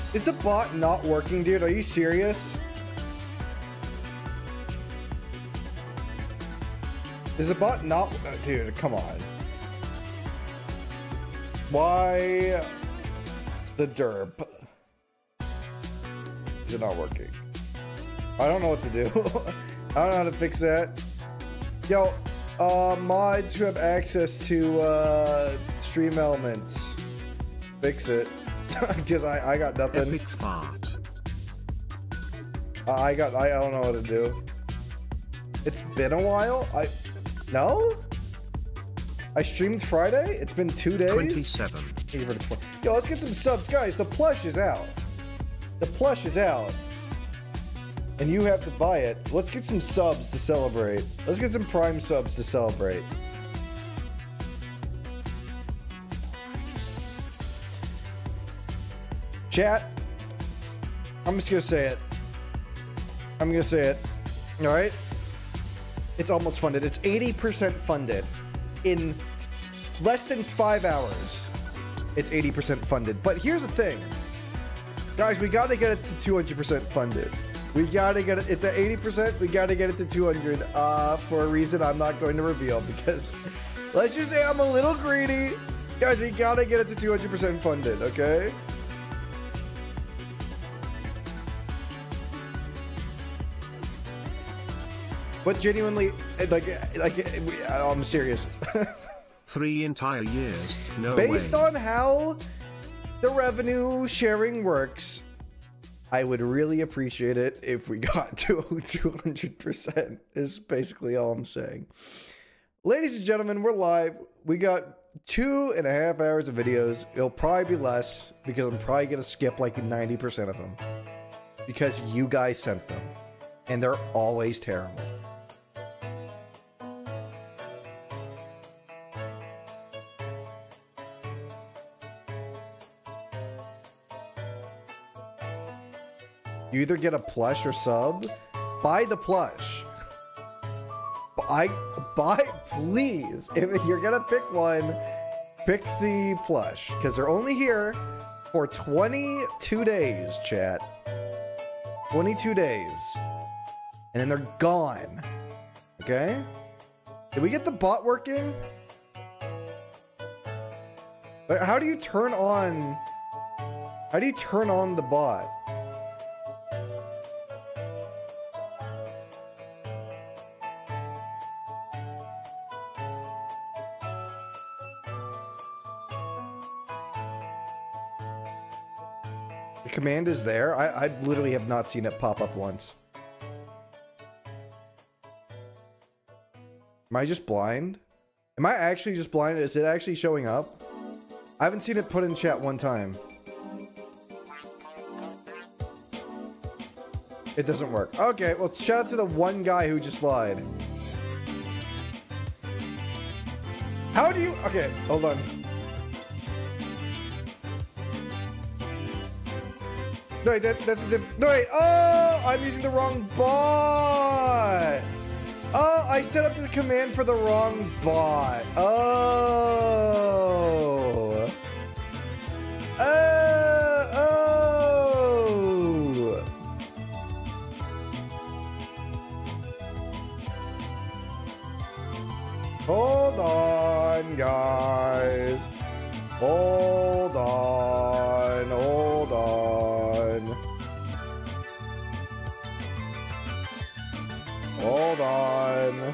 Is the bot not working, dude? Are you serious? Is the bot not... dude, come on. Why the derp? Is it not working? I don't know what to do. I don't know how to fix that. Yo, mods who have access to stream elements, fix it. Because I got nothing. Epic fart. I don't know what to do. It's been a while. No? I streamed Friday? It's been 2 days? 27. Yo, let's get some subs. Guys, the plush is out. The plush is out. And you have to buy it. Let's get some subs to celebrate. Let's get some Prime subs to celebrate. Chat, I'm just gonna say it. I'm gonna say it. All right? It's almost funded. It's 80% funded. In less than 5 hours, it's 80% funded. But here's the thing. Guys, we gotta get it to 200% funded. We gotta get it. It's at 80%. We gotta get it to 200 for a reason I'm not going to reveal, because let's just say I'm a little greedy. Guys, we gotta get it to 200% funded, okay? But genuinely, I'm serious. 3 entire years. No Based way. on how the revenue sharing works, I would really appreciate it if we got to 200%, is basically all I'm saying. Ladies and gentlemen, we're live. We got 2.5 hours of videos. It'll probably be less because I'm probably going to skip like 90% of them because you guys sent them and they're always terrible. You either get a plush or sub. Buy the plush. Buy, please. If you're gonna pick one, pick the plush, because they're only here for 22 days, chat. 22 days. And then they're gone. Okay? Did we get the bot working? How do you turn on... How do you turn on the bot? The command is there. I literally have not seen it pop up once. Am I just blind? Am I actually just blind? Is it actually showing up? I haven't seen it put in chat one time. It doesn't work. Okay, well, shout out to the one guy who just lied. How do you... Okay, hold on. No, wait, that's the... No, wait. Oh, I'm using the wrong bot. Oh, I set up the command for the wrong bot. Oh. Oh. Hold on, guys. Hold on. Hold on. Hold on.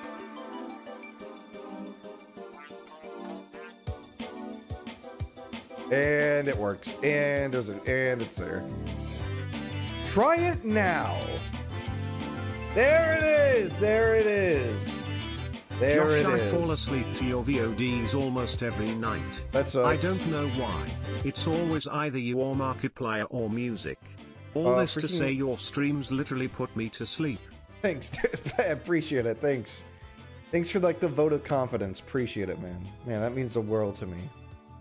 And it works. And there's and it's there. Try it now. There it is. There it is. There Josh, it I is. fall asleep to your VODs almost every night. That sucks. I don't know why. It's always either you or Markiplier or music. All this to say your streams literally put me to sleep. Thanks, dude. I appreciate it. Thanks. Thanks for like the vote of confidence. Appreciate it, man. Man, that means the world to me.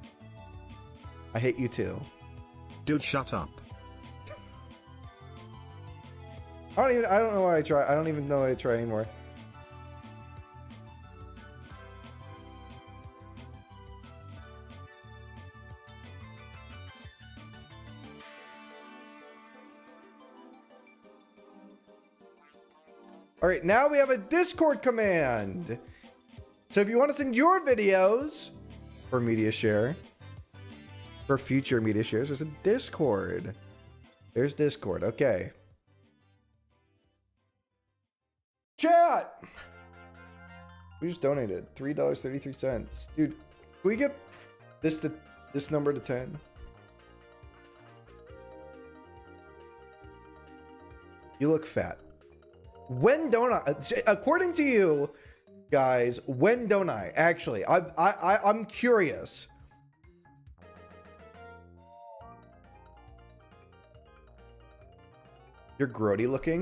I hate you too. Dude, shut up. I don't know why I try. I don't even know why I try anymore. All right, now we have a Discord command. So if you want to send your videos for Mediashare, for future Mediashares, there's a Discord. There's Discord. Okay. Chat. We just donated $3.33. Dude, can we get this number to 10? You look fat. When don't I? According to you guys, when don't I? Actually, I'm curious. You're grody looking.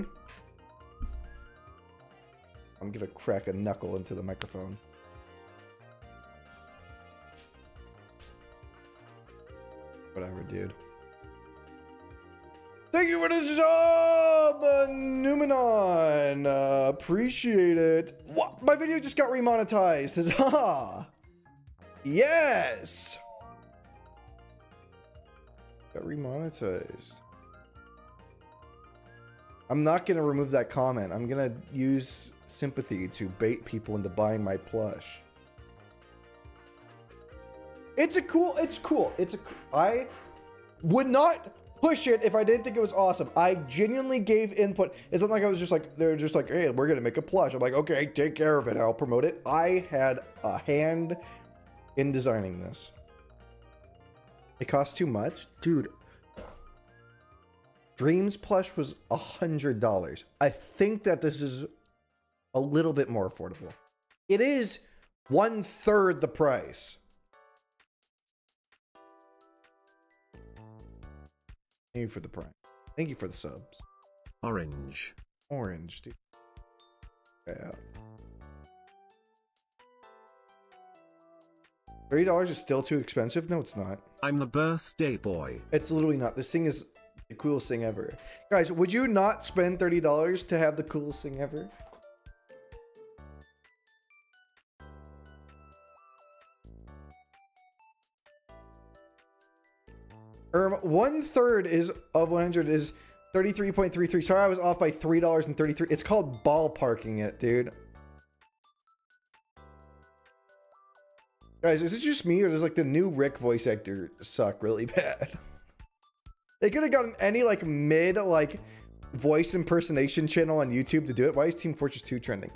I'm gonna crack a knuckle into the microphone. Whatever, dude. Thank you for the sub, Numenon. Appreciate it. What? My video just got remonetized. Huzzah! Yes! Got remonetized. I'm not gonna remove that comment. I'm gonna use sympathy to bait people into buying my plush. It's cool. I would not push it if I didn't think it was awesome. I genuinely gave input. It's not like I was just like, they're just like, hey, we're gonna make a plush. I'm like, okay, take care of it. I'll promote it. I had a hand in designing this. It cost too much? Dude, Dreams plush was $100. I think that this is a little bit more affordable. It is 1/3 the price. Thank you for the prime. Thank you for the subs. Orange, dude. Yeah. $30 is still too expensive? No, it's not. I'm the birthday boy. It's literally not. This thing is the coolest thing ever. Guys, would you not spend $30 to have the coolest thing ever? One third is of 100 is 33.33. Sorry, I was off by $3.33. It's called ballparking it, dude. Guys, is it just me or does like the new Rick voice actor suck really bad? They could have gotten any like mid like voice impersonation channel on YouTube to do it. Why is Team Fortress 2 trending?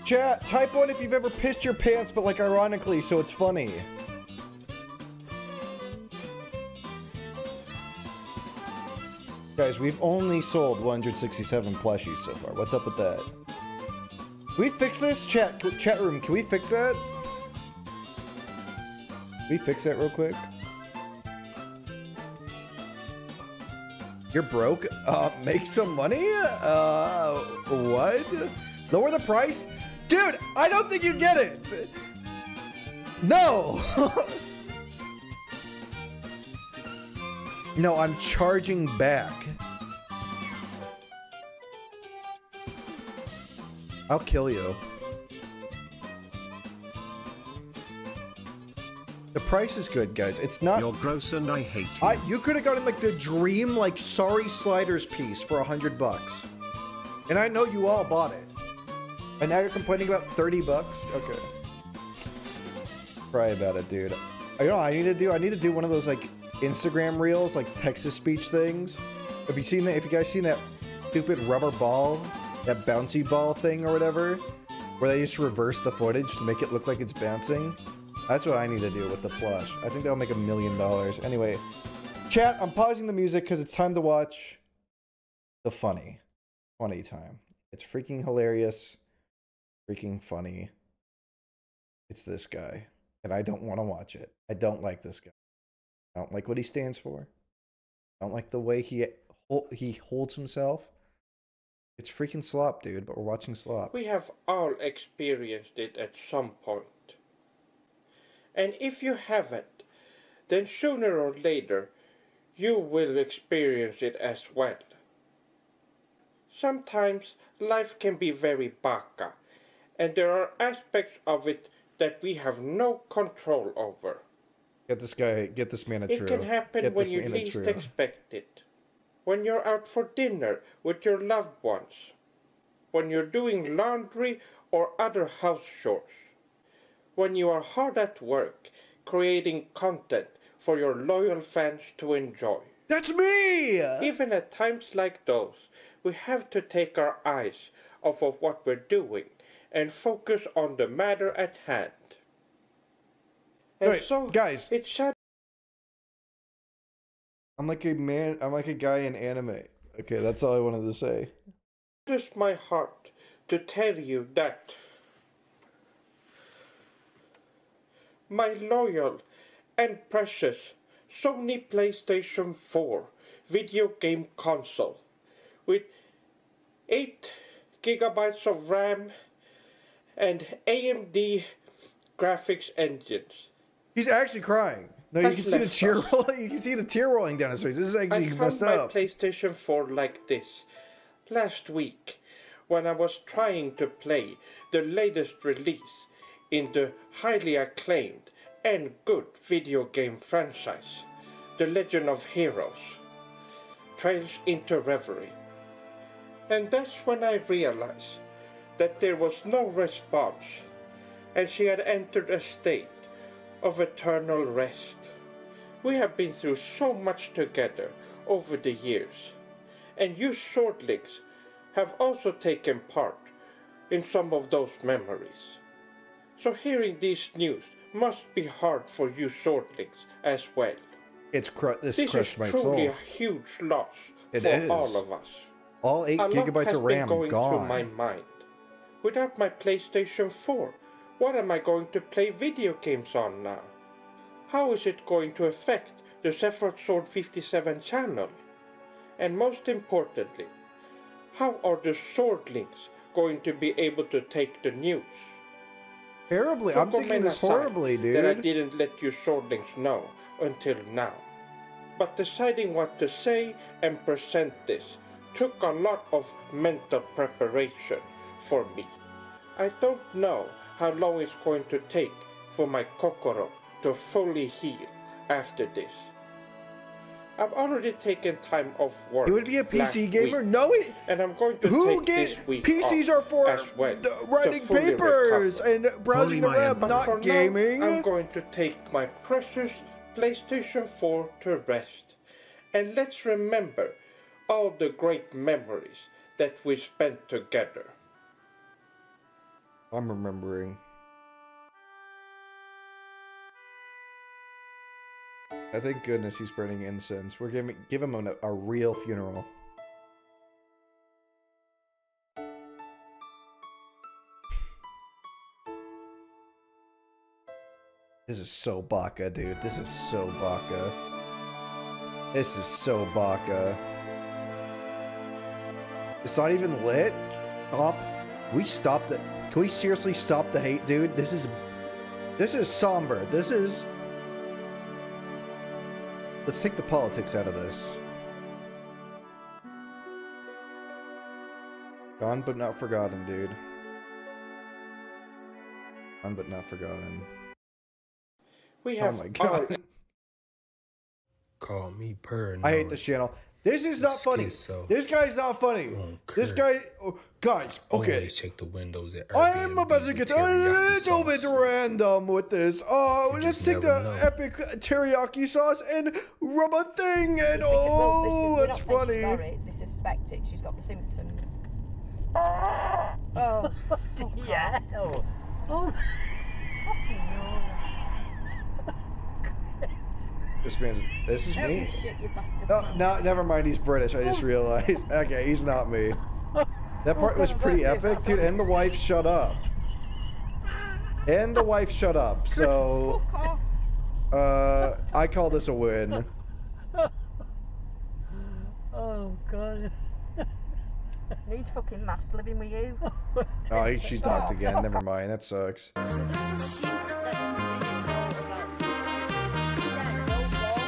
Chat, type one if you've ever pissed your pants, but like ironically, so it's funny. Guys, we've only sold 167 plushies so far. What's up with that? Can we fix this? Chat room, can we fix that? Can we fix that real quick? You're broke? Make some money? What? Lower the price? Dude, I don't think you get it! No! No, I'm charging back. I'll kill you. The price is good, guys. It's not. You're gross and I hate you. You could have gotten like the dream, like sorry sliders piece for $100, and I know you all bought it. And now you're complaining about $30. Okay. Cry about it, dude. You know what I need to do? I need to do one of those like Instagram reels, like text-to-speech things. Have you seen that? If you guys seen that stupid rubber ball, that bouncy ball thing or whatever, where they just reverse the footage to make it look like it's bouncing? That's what I need to do with the plush. I think that'll make $1 million. Anyway, chat, I'm pausing the music because it's time to watch the funny time. It's freaking hilarious, freaking funny. It's this guy, and I don't want to watch it. I don't like this guy. I don't like what he stands for. I don't like the way he holds himself. It's freaking slop, dude, but we're watching slop. We have all experienced it at some point. And if you haven't, then sooner or later, you will experience it as well. Sometimes life can be very baka, and there are aspects of it that we have no control over. Get this guy, get this man a true. It can happen when you least expect it. When you're out for dinner with your loved ones. When you're doing laundry or other house chores. When you are hard at work, creating content for your loyal fans to enjoy. That's me! Even at times like those, we have to take our eyes off of what we're doing and focus on the matter at hand. And wait, so, guys, it's sad. I'm like a guy in anime. Okay, that's all I wanted to say. It is my heart to tell you that my loyal and precious Sony PlayStation 4 video game console with 8 gigabytes of RAM and AMD graphics engines. He's actually crying. No, you can see the tear rolling. You can see the tear rolling down his face. This is actually messed up. I found my PlayStation 4 like this last week when I was trying to play the latest release in the highly acclaimed and good video game franchise, The Legend of Heroes, Trails into Reverie. And that's when I realized that there was no response, and she had entered a state of eternal rest. We have been through so much together over the years, and you swordlings have also taken part in some of those memories. So hearing this news must be hard for you swordlings as well. This crushed my soul. This is truly a huge loss for all of us. All 8 gigabytes of RAM going gone. Through my mind. Without my PlayStation 4, what am I going to play video games on now? How is it going to affect the Sephiroth Sword 57 channel? And most importantly, how are the swordlings going to be able to take the news? Terribly. I'm taking this horribly, dude. That I didn't let you swordlings know until now. But deciding what to say and present this took a lot of mental preparation for me. I don't know how long it's going to take for my kokoro to fully heal after this. I've already taken time off work. You would be a PC gamer? Week, no, and I'm going to take this week PCs are for writing papers and browsing the web, not gaming. Now, I'm going to take my precious PlayStation 4 to rest. And let's remember all the great memories that we spent together. I'm remembering. I thank goodness he's burning incense. We're gonna give him a real funeral. This is so baka, dude. This is so baka. This is so baka. It's not even lit. Stop. We stopped it. Can we seriously stop the hate, dude? This is somber. This is. Let's take the politics out of this. Gone but not forgotten, dude. Gone but not forgotten. We have. Oh my god. Call me purr. I hate this channel. This is not funny. This guy's not funny. This guy, guys. Okay. Always check the windows at I am about to get a little bit random with this. Let's take the epic teriyaki sauce and rub a thing, and that's funny. Sorry, they suspect it. She's got the symptoms. Oh, yeah. Oh. Fucking no. This is Oh, me. shit, you bastard. No, never mind. He's British. I just realized. Okay, he's not me. That part was pretty epic, dude. And the wife shut up. And the wife shut up. So, I call this a win. Oh god. Need fucking mask living with you. Oh, she's docked again. Never mind. That sucks. So there's a secret that you didn't know about. See that no ball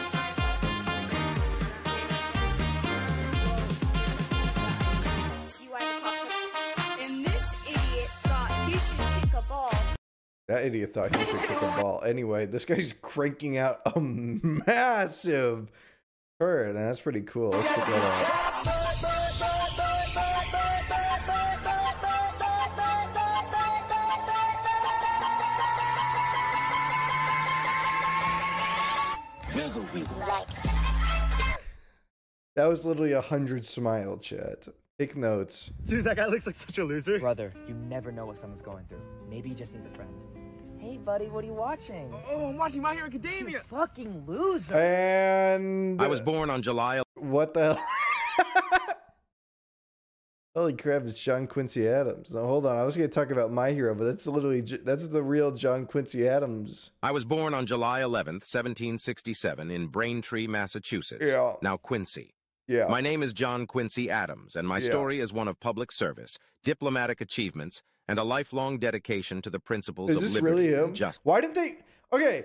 sign? See why the cops are... And this idiot thought he should kick a ball. That idiot thought he could kick a ball. Anyway, this guy's cranking out a massive bird, and that's pretty cool. Let's check that out. That was literally 100 smile, chat. Take notes. Dude, that guy looks like such a loser. Brother, you never know what someone's going through. Maybe he just needs a friend. Hey, buddy, what are you watching? Oh, I'm watching My Hero Academia. You fucking loser. And... I was born on July... What the hell? Holy crap, it's John Quincy Adams. No, hold on. I was going to talk about My Hero, but that's literally... That's the real John Quincy Adams. I was born on July 11th, 1767 in Braintree, Massachusetts. Yeah. Now Quincy. Yeah. My name is John Quincy Adams, and my story is one of public service, diplomatic achievements, and a lifelong dedication to the principles of liberty. Is this really him? And justice. Why didn't they... Okay.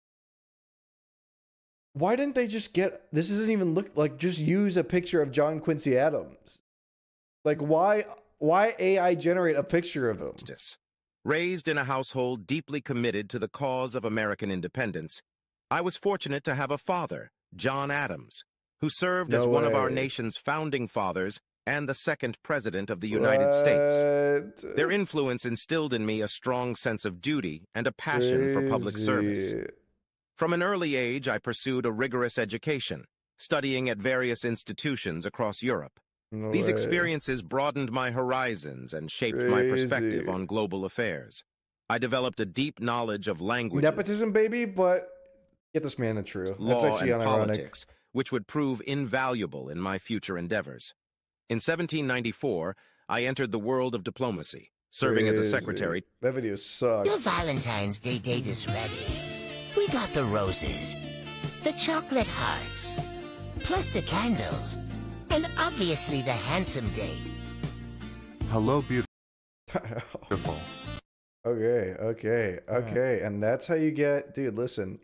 Why didn't they just get... This doesn't even look like... Just use a picture of John Quincy Adams. Like, why AI generate a picture of him? Raised in a household deeply committed to the cause of American independence, I was fortunate to have a father, John Adams, who served as one of our nation's founding fathers and the second president of the United States. Their influence instilled in me a strong sense of duty and a passion for public service. From an early age, I pursued a rigorous education, studying at various institutions across Europe. These experiences broadened my horizons and shaped my perspective on global affairs. I developed a deep knowledge of languages, Nepotism, baby, but get this man the truth. That's law, actually and unironic. politics, which would prove invaluable in my future endeavors. In 1794, I entered the world of diplomacy, serving as a secretary. That video sucks. Your Valentine's Day date is ready. We got the roses, the chocolate hearts, plus the candles, and obviously the handsome date. Hello, beautiful. Okay. And that's how you get... Dude, listen.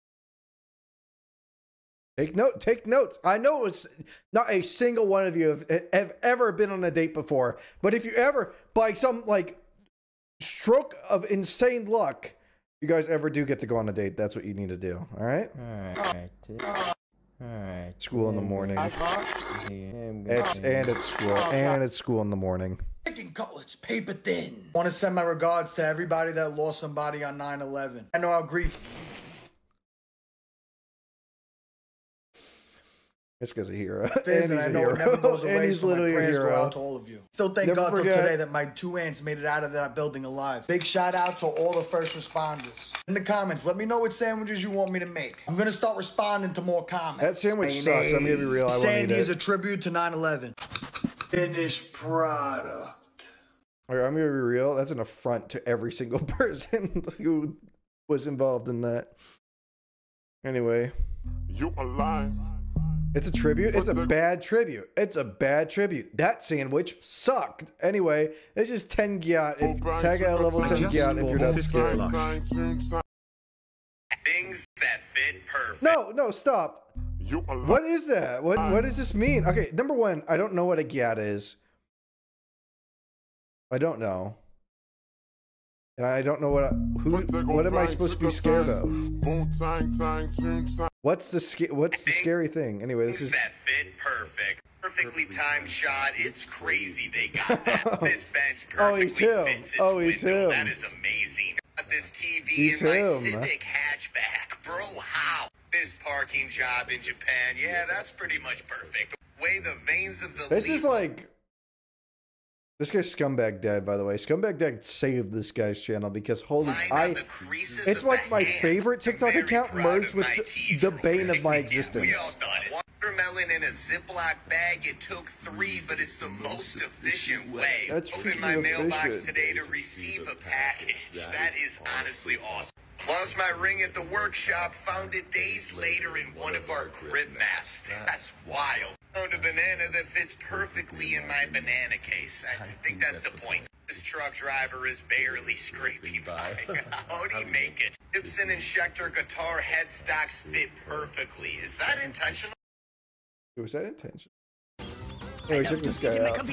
Take notes. I know it's not a single one of you have ever been on a date before, but if you ever, by some, like, stroke of insane luck, you guys ever do get to go on a date, that's what you need to do, all right? Alright. School in the morning. It's school in the morning. Chicken cutlets, paper thin. Want to send my regards to everybody that lost somebody on 9/11. I know how grief... This guy's a hero. And I know it never goes away, And he's so my literally a prayers go hero. out to all of you. Still thank Never God till forget. today that my 2 ants made it out of that building alive. Big shout out to all the first responders. In the comments, let me know what sandwiches you want me to make. I'm gonna start responding to more comments. That sandwich sucks. I'm gonna be real. I won't eat Sandy is it. a tribute to 9/11. Finished product. Okay, I'm gonna be real. That's an affront to every single person who was involved in that. Anyway. You alive. It's a tribute. It's a bad tribute. It's a bad tribute. That sandwich sucked. Anyway, this is 10 gyat. Tag out level 10 gyat if you're not scared. Things that fit perfect. No, stop. What is that? What does this mean? Okay, number one, I don't know what a gyat is. I don't know. And I don't know what am I supposed to be scared of? What's the scary thing? Anyway, this is that fit perfect. Perfectly timed shot. It's crazy they got that. This bench perfectly fits its window. That is amazing. Got this TV in my Civic hatchback. Bro, how? This parking job in Japan. Yeah, that's pretty much perfect. The way the veins of the This is like... This guy's Scumbag Dad, by the way. Scumbag Dad saved this guy's channel because holy... It's like my favorite TikTok account merged with the bane of my existence. Watermelon in a Ziploc bag. It took 3, but it's the most efficient way. That's Opened my mailbox today to receive a package. That is honestly awesome. Lost my ring at the workshop. Found it days later in one of our crib mats. That's wild. Found a banana that fits perfectly in my banana case. I think that's the point. This truck driver is barely scraping by. How'd he make it? Gibson Injector guitar headstocks fit perfectly. Is that intentional? Was that intentional? Anyway, check this guy out.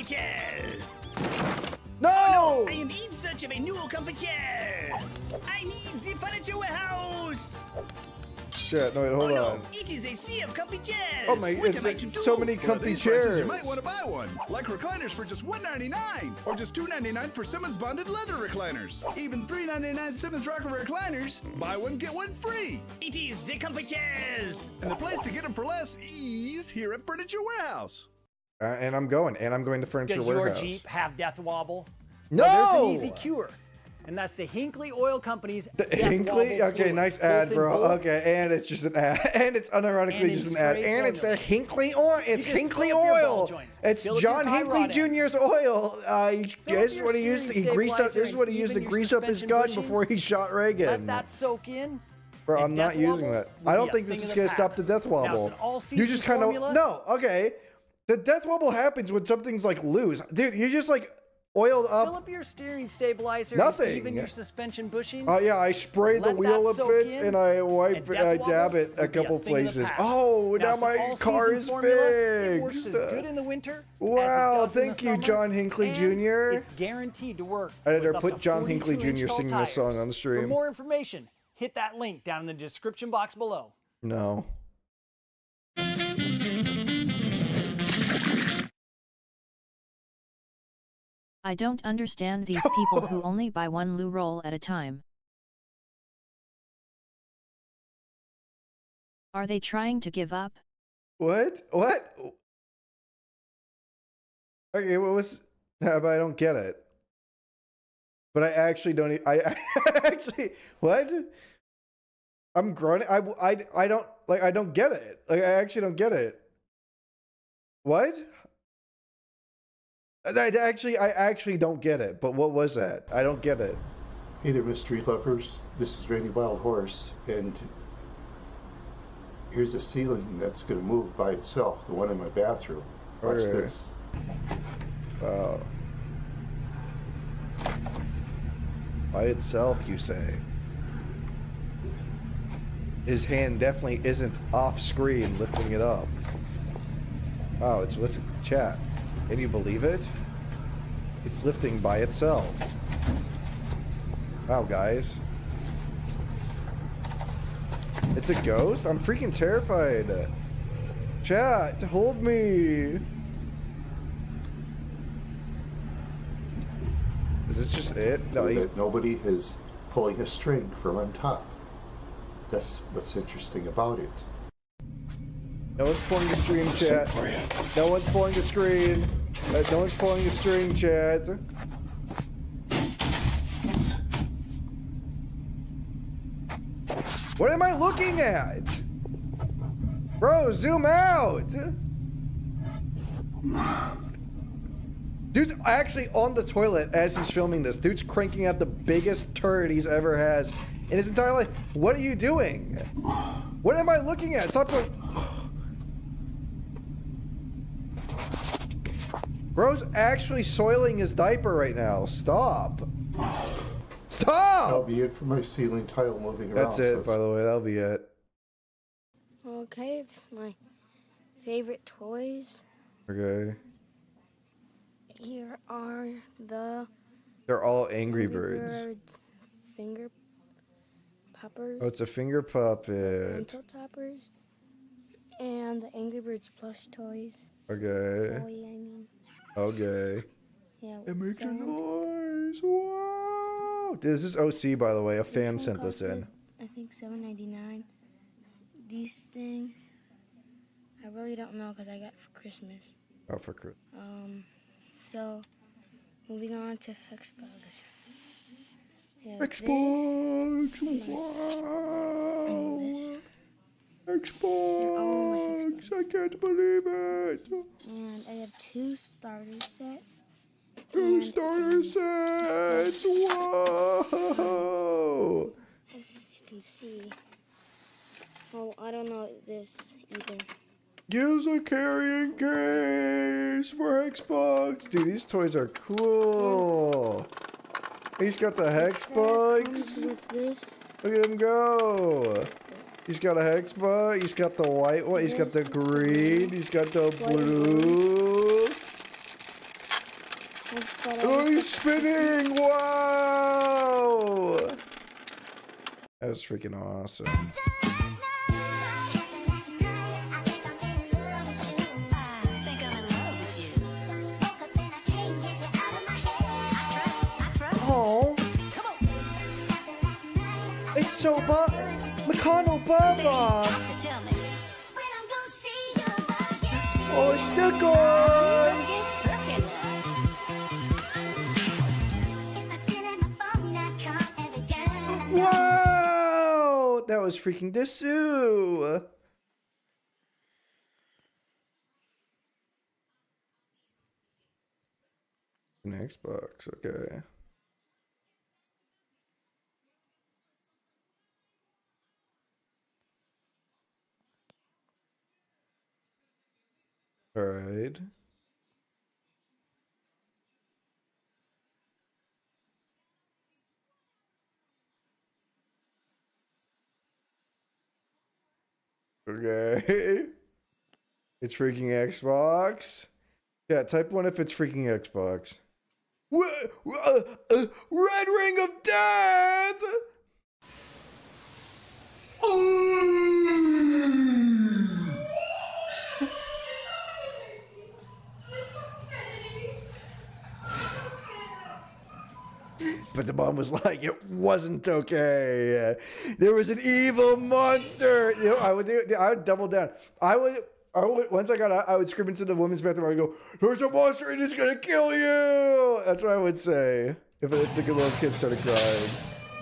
No! I am in search of a new comfy chair. I need the furniture warehouse. Shit, no, wait, hold on. It is a sea of comfy chairs. Oh my, it's so many comfy chairs. You might want to buy one. Like recliners for just $1.99 or just $2.99 for Simmons bonded leather recliners. Even $3.99 Simmons rocker recliners. Buy one, get one free. It is the comfy chairs. And the place to get them for less is here at Furniture Warehouse. And I'm going to Furniture Warehouse. Does your Jeep have death wobble? No! Well, there's an easy cure. And that's the Hinkley Oil Company's Hinkley? Okay, nice ad, bro. Okay, and it's just an ad. And it's unironically just an ad. And it's a Hinkley oil. It's Hinkley oil. It's John Hinckley Jr.'s oil. This is what he used. He greased up. This is what he used to grease up his gun before he shot Reagan. Let that soak in. Bro, I'm not using that. I don't think this is gonna stop the death wobble. You just kind of no. Okay, the death wobble happens when something's like loose, dude. You just like oiled up. Fill up your steering stabilizer. Nothing. Even your suspension bushings. Oh yeah, I spray the wheel a bit and I wipe. I dab it a couple places. Oh, now my car is fixed. It works as good in the winter. Wow, thank you, John Hinckley Jr. It's guaranteed to work. Editor, put John Hinckley Jr. singing this song on the stream. For more information, hit that link down in the description box below. No. I don't understand these people who only buy one loo roll at a time. Are they trying to give up? What? What? Okay, what was... But I don't get it. But I actually don't... I actually... What? I'm grunting. I don't... Like, I don't get it. Like, I actually don't get it. What? I actually don't get it, but what was that? I don't get it. Hey there, mystery lovers. This is Randy Wild Horse, and here's a ceiling that's going to move by itself, the one in my bathroom. Watch this. By itself, you say? His hand definitely isn't off screen lifting it up. Oh, it's lifting. Chat. Can you believe it? It's lifting by itself. Wow, guys. It's a ghost? I'm freaking terrified. Chat, hold me. Is this just it? No, that nobody is pulling a string from on top. That's what's interesting about it. No one's pulling the stream, chat. No one's pulling the screen. No one's pulling the string, chat. What am I looking at? Bro, zoom out. Dude's actually on the toilet as he's filming this. Dude's cranking out the biggest turd he's ever has in his entire life. What are you doing? What am I looking at? Stop going. Bro's actually soiling his diaper right now. Stop. Stop! That'll be it for my ceiling tile moving around. That's it, by the way. That'll be it. Okay, this is my favorite toys. Okay. Here are the... They're all Angry Birds. Finger poppers. Oh, it's a finger puppet. Pencil toppers. And the Angry Birds plush toys. Okay. Toy, I mean. Okay. Yeah, it makes a noise. Wow. This is OC, by the way. A fan sent this in. I think $7.99. These things, I really don't know because I got for Christmas. Oh, for Christmas. So, moving on to Xbox. Xbox! Wow! Xbox! I can't believe it! And I have 2 starter sets. 2 starter sets! Whoa! As you can see, well, I don't know this either. Use a carrying case for Xbox. Dude, these toys are cool. He's got the Hexbugs. Look at him go. He's got a Hexbug. He's got the white one. He's got the green. He's got the blue. Oh, he's spinning. Wow. That was freaking awesome. Oh, it's so McConnell Bubba. Oh, stickers. Wow, that was freaking Dessous. An Xbox, okay. All right. Okay. It's freaking Xbox. Yeah, type 1 if it's freaking Xbox. Red Ring of Death! But the mom was like, it wasn't okay. There was an evil monster. You know, I would double down. I would once I got out, I would scream into the women's bathroom. I would go, "There's a monster and it's gonna kill you." That's what I would say if the little kid started crying.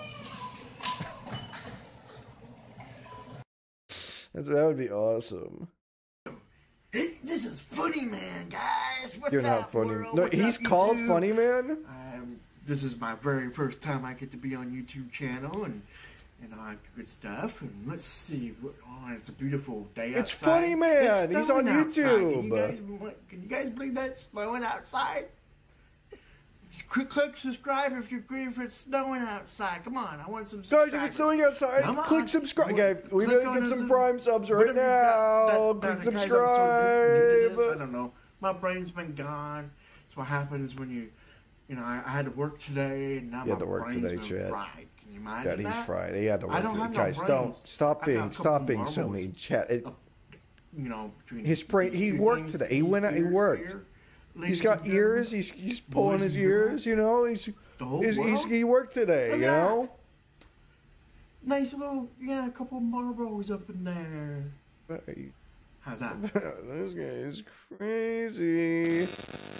That would be awesome. This is Funny Man, guys. What's You're not up, funny. world? No, What's he's up, called YouTube? Funny Man. This is my very first time I get to be on YouTube channel and all good stuff. And let's see. Oh, it's a beautiful day outside. It's Funny Man. He's on YouTube. Can you guys believe that? It's snowing outside. Click subscribe if you agree if it's snowing outside. Come on, I want some subscribers. Guys, if it's snowing outside, click subscribe. Okay, we click better get on some this- Prime subs right now. Click Guys, I'm so new to subscribe. this. I don't know. My brain's been gone. That's what happens when you know, I had to work today, and now You had my to work brain's today, been Chad. fried. Can you imagine God, he's that? fried. He had to I work don't today. have no Guys, brains. don't stop I got a being couple so marbles. mean, Chat. You know, between His brain. He two worked things, today. He went out. He worked. He's got ears. He's pulling his ears. You know. He worked today. You know. Nice little, a couple marbles up in there. How's that? This guy is crazy.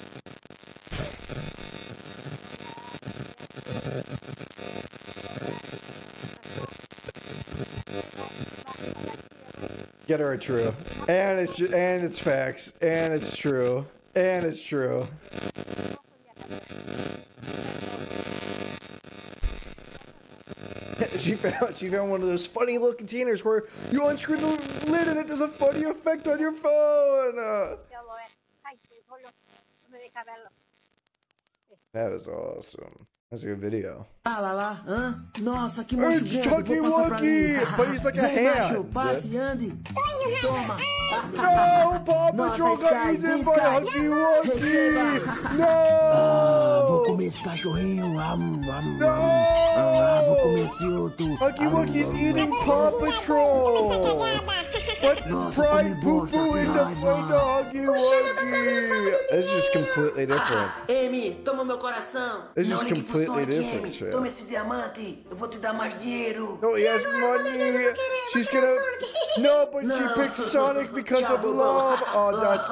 Get her a true. And it's facts. And it's true. And it's true. She found one of those funny little containers where you unscrew the lid and it does a funny effect on your phone. That was awesome. That's a good video. Fala lá, hã? Nossa, que monstro It's grande, Chucky vou passar pra Wonky, mim. but he's like a Vem, macho, hand. passe e ande. Toma. No, Paw Patrol Nossa, got Sky, eaten vem, by Sky. Chucky Wonky. Receba. No. Vou comer esse cachorrinho. Vou comer esse outro. Chucky Wonky's eating Paw Patrol. But fried poo-poo in the Chucky Wonky. It's just completely different. Amy, toma meu coração. It's just Não ligue pro completely Sonic, different, Amy. chat. Toma esse diamante. Eu vou te dar mais dinheiro. No, he has money. She's gonna. No, but she picked Sonic because of love. Oh, that's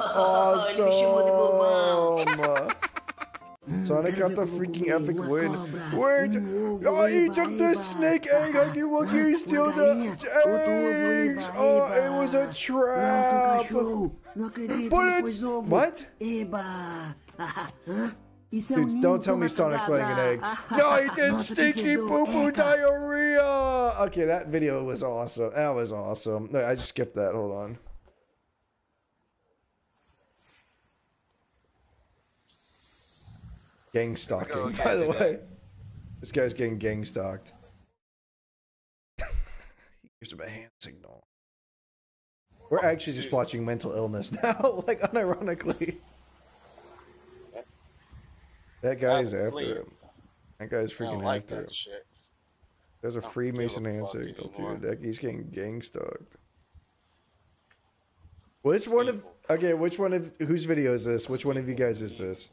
awesome. Sonic got the freaking epic win. Wait! Oh, he took the snake egg. Huggy Wuggy steal the eggs. Oh, it was a trap. But it's what? Dude, don't tell me Sonic's laying an egg. No, he did stinky poo-poo diarrhea. Okay, that video was awesome. That was awesome. No, I just skipped that. Hold on. Gang stalking, by the way. This guy's getting gang stalked. He used a hand signal. We're actually just watching mental illness now, like unironically. That guy is after him. That guy's freaking after him. There's a Freemason hand signal, dude. That he's getting gang stalked. Which one of whose video is this? Which one of you guys is this?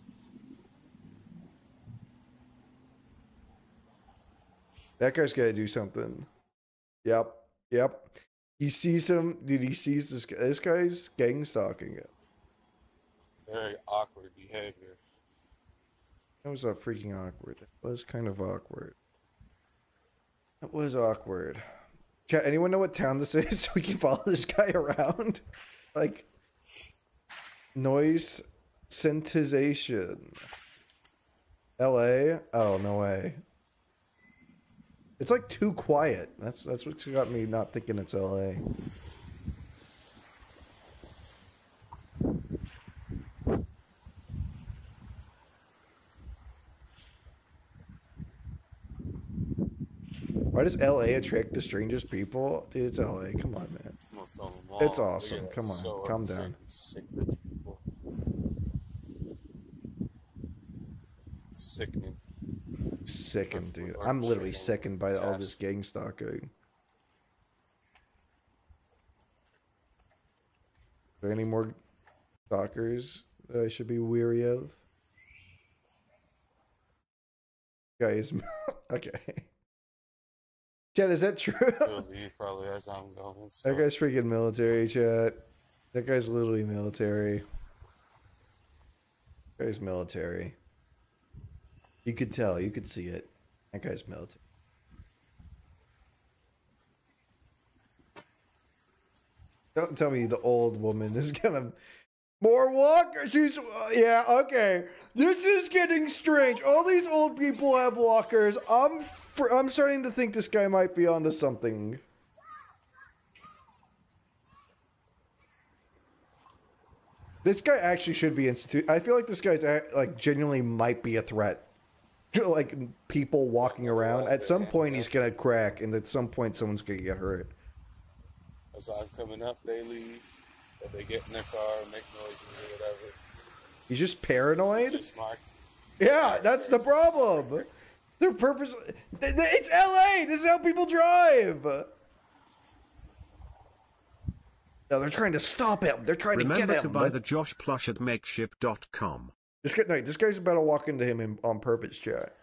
That guy's gotta do something. Yep. He sees him, dude. He sees this guy. This guy's gang stalking it. Very awkward behavior. That was freaking awkward. That was kind of awkward. That was awkward. Chat, anyone know what town this is so we can follow this guy around? Like, noise sensitization. LA? Oh, no way. It's like too quiet. That's what got me not thinking it's LA. Why does LA attract the strangest people? Dude, it's LA. Come on, man. It's awesome. Come on. Calm down. Sickening. Sickened, dude. I'm literally sickened by all this gang stalking. Are there any more stalkers that I should be weary of? Guys, okay. Chat, is that true? Probably as I'm going. That guy's freaking military, chat. That guy's literally military. That guy's military. You could tell. You could see it. That guy's military. Don't tell me the old woman is gonna... More walkers! She's... yeah, okay. This is getting strange. All these old people have walkers. I'm starting to think this guy might be onto something. This guy actually should be instituted. I feel like this guy's like genuinely might be a threat. Like people walking around. At some point he's gonna crack, and at some point someone's gonna get hurt. As I'm coming up, they leave. Or they get in their car, make noises or whatever. He's just paranoid? Just marked. Yeah, that's the problem. Their purpose... It's LA! This is how people drive! No, they're trying to stop him. They're trying to get him. Remember to buy the Jawsh plush at makeship.com. This guy's about to walk into him on purpose, chat.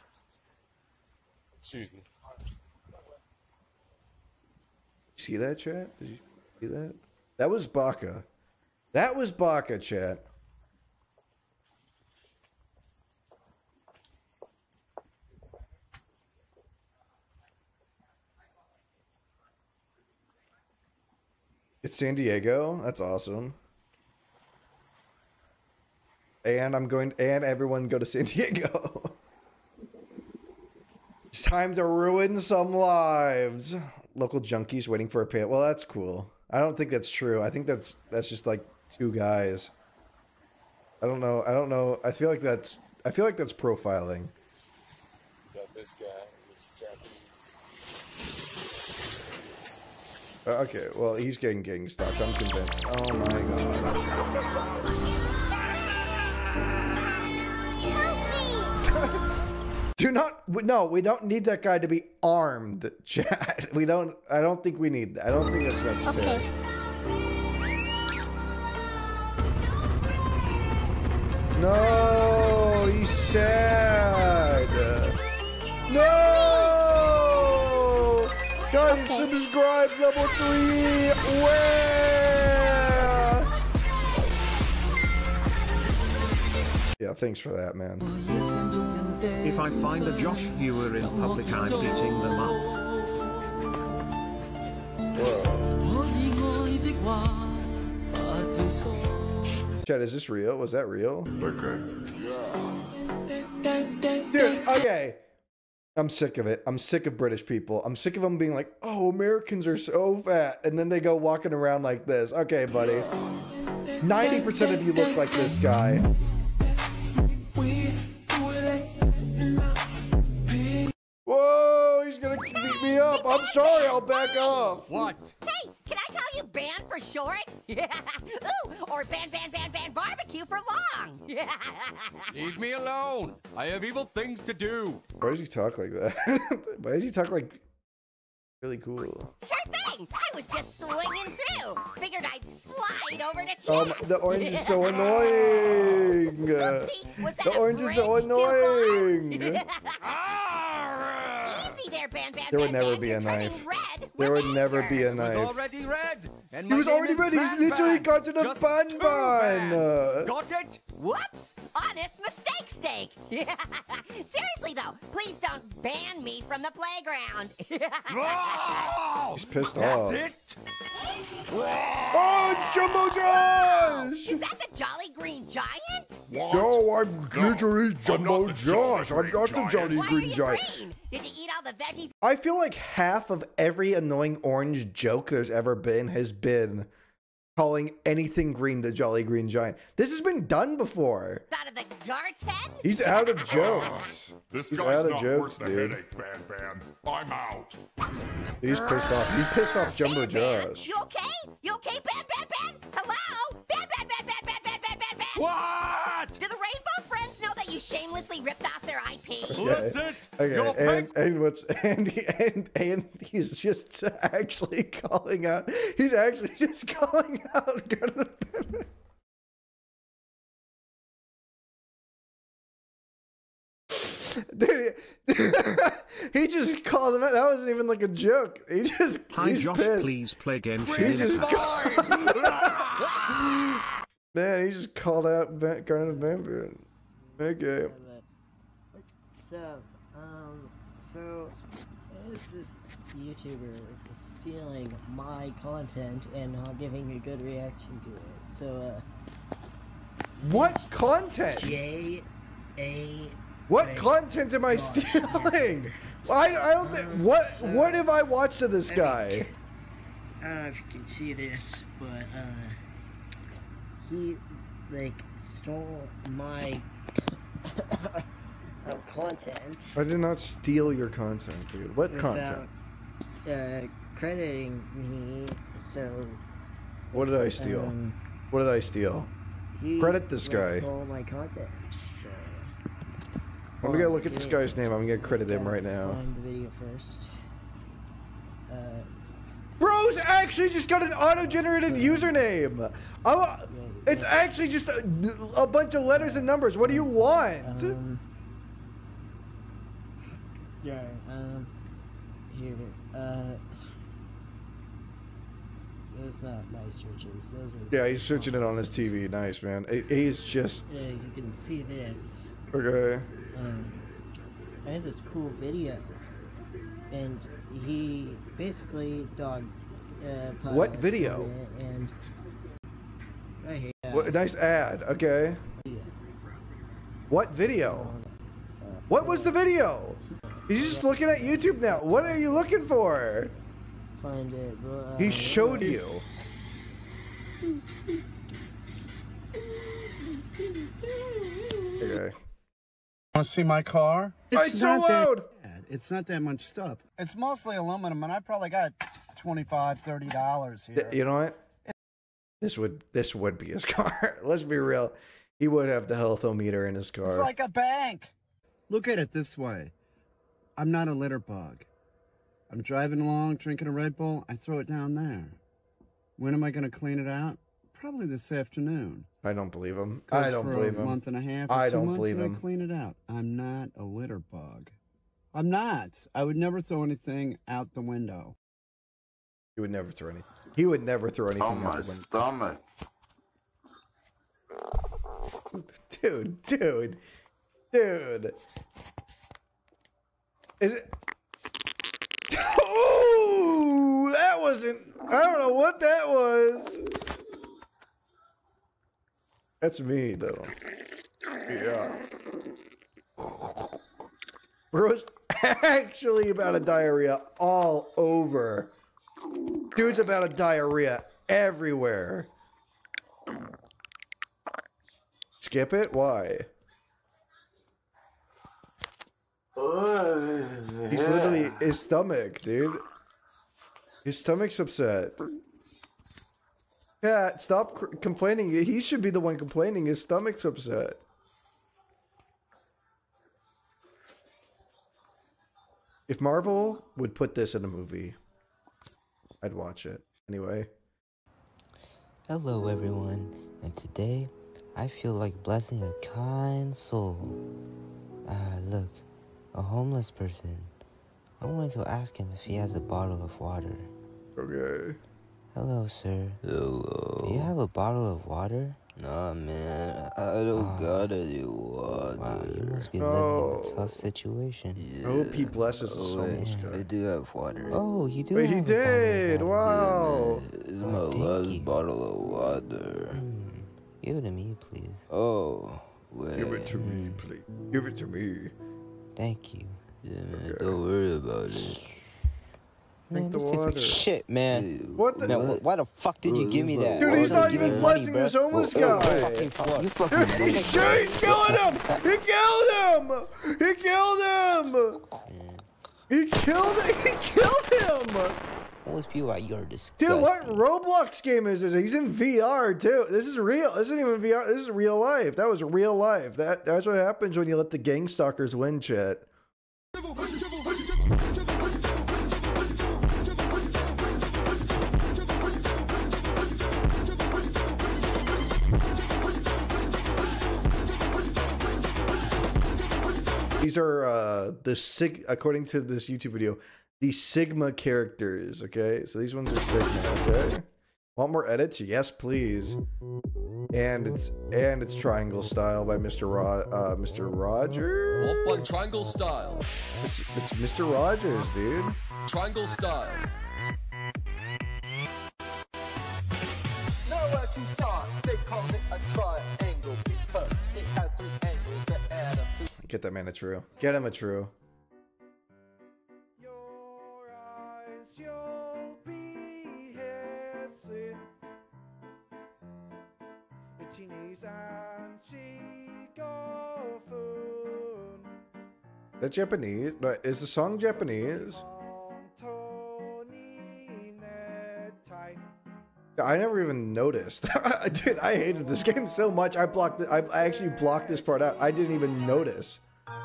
Excuse me. See that, chat? Did you see that? That was Baka. That was Baka, chat. It's San Diego. That's awesome. And everyone go to San Diego. It's time to ruin some lives. Local junkies waiting for a pay. Well, that's cool. I don't think that's true. I think that's just like two guys. I don't know. I feel like that's profiling. Got this guy, this Japanese. Okay, well, he's getting gang stalked. I'm convinced. Oh my god. No, we don't need that guy to be armed, chat. I don't think we need that. I don't think that's necessary. Okay. No, he's sad. No! Guys, subscribe, level 3. Where? Yeah, thanks for that, man. If I find a Josh viewer in public, I'm beating them up. Chat, is this real? Was that real? Okay. Dude, okay. I'm sick of it. I'm sick of British people. I'm sick of them being like, oh, Americans are so fat. And then they go walking around like this. Okay, buddy. 90% of you look like this guy. Whoa, he's gonna beat me up. I'm sorry, I'll back off. What? Hey, can I call you Ban for short? Yeah. Ooh, or Ban Barbecue for long. Leave me alone. I have evil things to do. Why does he talk like that? Why does he talk like really cool? Sure thing. I was just swinging through. Figured I'd slide over to chat. The orange is so annoying. The orange is so annoying. Easy there, Ban. There would never be a knife. There would never be a knife. He was already red. He was already red. He's literally got to the bun. Got it? Whoops! Honest mistake steak. Seriously though, please don't ban me from the playground. He's pissed off. That's it. Oh, it's Jumbo Josh! Is that the Jolly Green Giant? No, I'm literally Jumbo Josh. I'm not the Jolly Green Giant. Green? Did you eat all the veggies? I feel like half of every annoying orange joke there's ever been has been calling anything green the Jolly Green Giant. This has been done before. Out of the Garten? He's out of jokes. He's out of jokes, dude. Ban. I'm out. He's pissed off. He's pissed off Jumbo Josh. You okay? You okay, Ban? Hello? Ban. What? Do the Rainbow Friends know that you shamelessly ripped off their IP? Okay. Okay, and he's just actually calling out. He's actually just calling out. Dude, he just called him out. That wasn't even like a joke. He just Hi Josh, pissed. please play Genshin He's just Impact. Man, he just called out Garnet Vampire. Okay. So, so is this YouTuber stealing my content and not giving a good reaction to it? So, what content? What content am I stealing? I don't think. What have I watched of this guy? I don't know if you can see this, but he stole my content. I did not steal your content, dude. What content? Crediting me. So. What did I steal? What did I steal? Credit this guy. Stole my content. So. I'm gonna look at this guy's name. I'm gonna credit him right now. Find the video first. Bro's actually just got an auto-generated username. It's actually just a bunch of letters and numbers. What do you want? Yeah. Here. Those not my searches. Those are. Yeah, he's searching it on his TV. Nice, man. He's just. Yeah, you can see this. Okay. I have this cool video, and he basically what video? And I hate that. What, nice ad. Okay. Yeah. What video? What was the video? He's just looking at YouTube now. What are you looking for? Find it, bro. He showed you. Okay. Want to see my car? It's so loud. It's not that much stuff. It's mostly aluminum, and I probably got $25, $30 here. You know what? This would be his car. Let's be real. He would have the health-o-meter in his car. It's like a bank. Look at it this way. I'm not a litter bug. I'm driving along, drinking a Red Bull. I throw it down there. When am I going to clean it out? Probably this afternoon. I don't believe him. I don't believe him. A month and a half. Or I 2 don't months believe and him. I clean it out. I'm not a litter bug. I'm not. I would never throw anything out the window. He would never throw anything. He would never throw anything out the window. Stomach. Dude. Is it? Oh, that wasn't. I don't know what that was. That's me though. Yeah. Bro's actually about a diarrhea all over. Dude's about a diarrhea everywhere. Skip it? Why? He's literally his stomach, dude. His stomach's upset. Yeah, stop complaining. He should be the one complaining. His stomach's upset. If Marvel would put this in a movie, I'd watch it. Anyway. Hello everyone, and today I feel like blessing a kind soul. Look, a homeless person. I'm going to ask him if he has a bottle of water. Okay. Hello, sir. Hello. Do you have a bottle of water? Nah, man, I don't got any water. Wow, you must be living in a tough situation. I hope he blesses this homeless guy. I do have water. Oh, you do. Wait, have he a bottle of did. water. Wow. It's my last bottle of water. Give it to me, please. Oh, wait. Give it to me, please. Give it to me. Thank you. Yeah, man, don't worry about it. Man, Drink the this tastes like water. shit, man. What the? Man, why the fuck did you give me that? Dude, Why he's would you not give even me blessing money, this bruh? homeless You guy. fucking Dude, he's killing him! He killed him! He killed him! He killed him! Homeless people are you're disgusting. Dude, what Roblox game is this? He's in VR too. This is real. This isn't even VR. This is real life. That was real life. That's what happens when you let the gang stalkers win shit. These are according to this YouTube video, the Sigma characters. Okay, so these ones are Sigma. Okay, want more edits? Yes, please. And it's triangle style by Mr. Rogers. What triangle style? It's Mr. Rogers, dude. Triangle style. Nowhere to start. They call it a triangle because it has 3 angles that add up to. Get that man a true. Get him a true. That Japanese? But is the song Japanese? I never even noticed. Dude, I hated this game so much. I actually blocked this part out. I didn't even notice.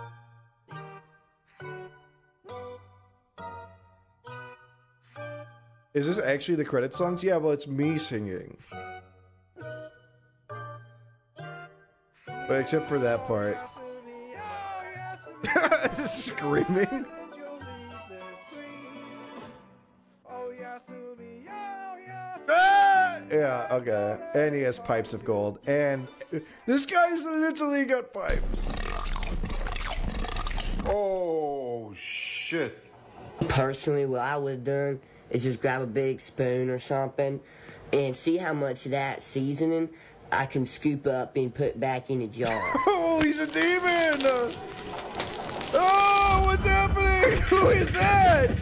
Is this actually the credit songs? Yeah, well, it's me singing. But except for that part. Screaming. Ah! yeah, okay. And he has pipes of gold. And this guy's literally got pipes. Oh, shit. Personally, what I would have done is just grab a big spoon or something and see how much of that seasoning I can scoop up and put back in a jar. Oh, he's a demon! Oh, what's happening? Who is that?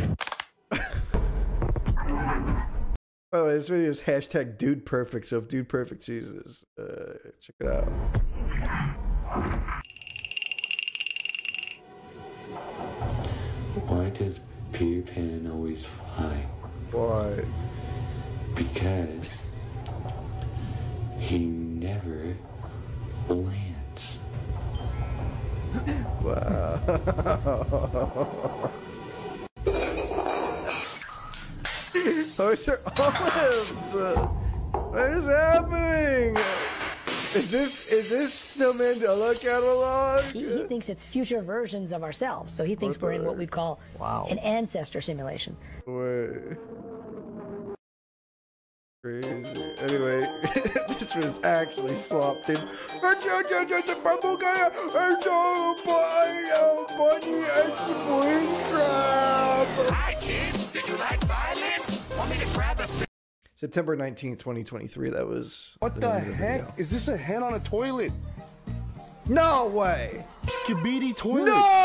By the way, this video is hashtag Dude Perfect, so if Dude Perfect sees this, check it out. Why does Peter Pan always fly? Why? Because he never lands. Wow. Those are olives. What is happening? Is this Snowman Della catalog? He thinks it's future versions of ourselves, so he thinks we're in what we'd call an ancestor simulation. Wait. Crazy. Anyway, this was actually slopped in. The purple guy, bunny, I can't. Did you like violence? Want me to grab a September 19th, 2023. That was. What the heck? Is this a head on a toilet? No way! Skibidi toilet.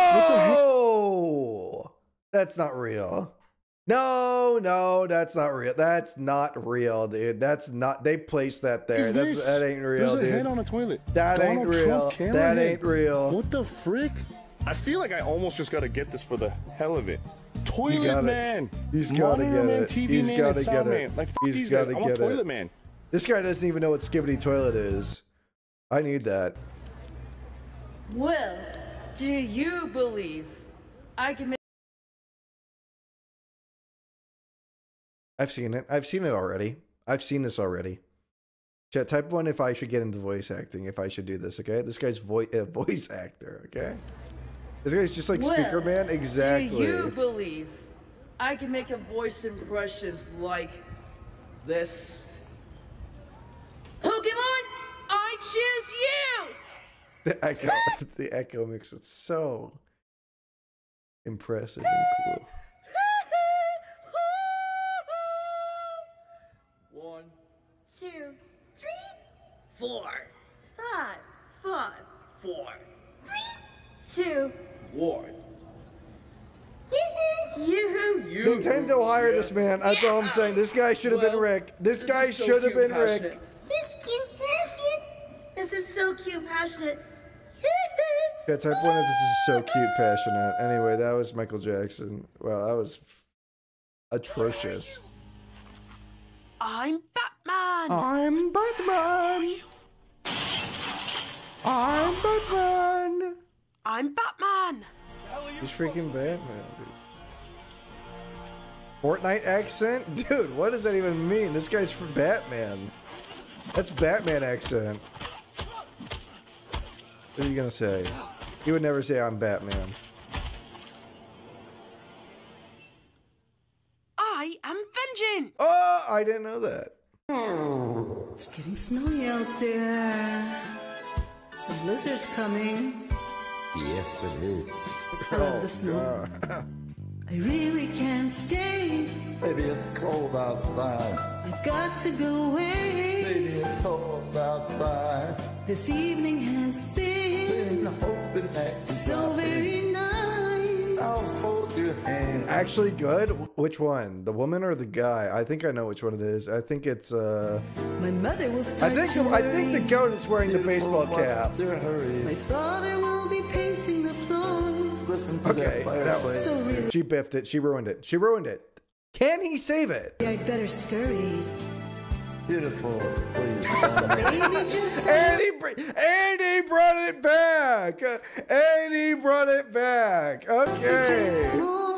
No! That's not real. No, that's not real. That's not real, dude. That's not. They placed that there. That ain't real, dude. There's a head on a toilet. That ain't real. That ain't real. What the frick? I feel like I almost just gotta get this for the hell of it. Toilet man. He's gotta get it. He's gotta get it. He's gotta get it. Toilet man. This guy doesn't even know what Skibbity Toilet is. I need that. Well, do you believe I can make... I've seen it. I've seen it already. I've seen this already. Chat, type 1 if I should get into voice acting, if I should do this, okay? This guy's voice actor, okay? This guy's just like Speaker Man. Exactly. Do you believe I can make a voice impressions like this? Pokemon, I choose you! The echo makes it so impressive and cool. 1, 2, 3, 4, 5, 5, 4, 3, 2, 1. Nintendo hired this man. That's all I'm saying. This guy should have been Rick. This guy should have been Rick. This cute, passionate. This is so cute, passionate. Yeah, type 1 if this is so cute, passionate. Anyway, that was Michael Jackson. Wow, that was atrocious. I'm Batman. I'm Batman. I'm Batman. I'm Batman. He's freaking Batman, dude. Fortnite accent? Dude, what does that even mean? This guy's from Batman. That's Batman accent. What are you gonna say? He would never say I'm Batman. I am vengeance. Oh, I didn't know that. It's getting snowy out there. The blizzard's coming. Yes, it is. I love the snow. I really can't stay. Baby, it's cold outside. I've got to go away. Baby, it's cold outside. This evening has been hoping that so very nice. I'll hold your hand. Actually good? Which one? The woman or the guy? I think I know which one it is. I think it's my mother will start I think the goat is wearing the baseball cap. My father will be pacing the floor. Listen to Okay, that was So really- she biffed it. She ruined it. She ruined it. Can he save it? I'd better scurry. Beautiful, please. Baby, just And he brought it back. And he brought it back. Okay.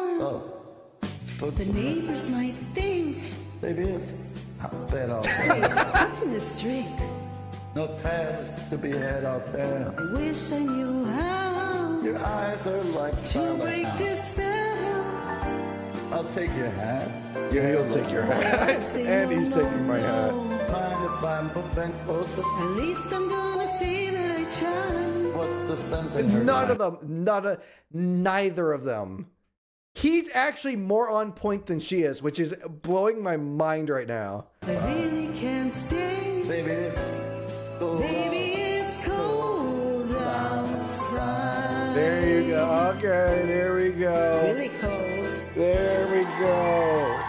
The neighbors might think. Baby, it's not bad out Hey, there. what's in this drink? No tabs to be had out there. I wish I knew how Your eyes are like to break this spell. I'll take your hat. Yeah, he'll take your hat. And he's taking my hat. Mind if I'm moving closer? At least I'm gonna say that I tried. What's the sense in her None of them. Neither of them. He's actually more on point than she is, which is blowing my mind right now. I really can't stay. Baby, it's cold. Baby, it's cold outside. There you go. Okay, there we go. Really cold. There we go.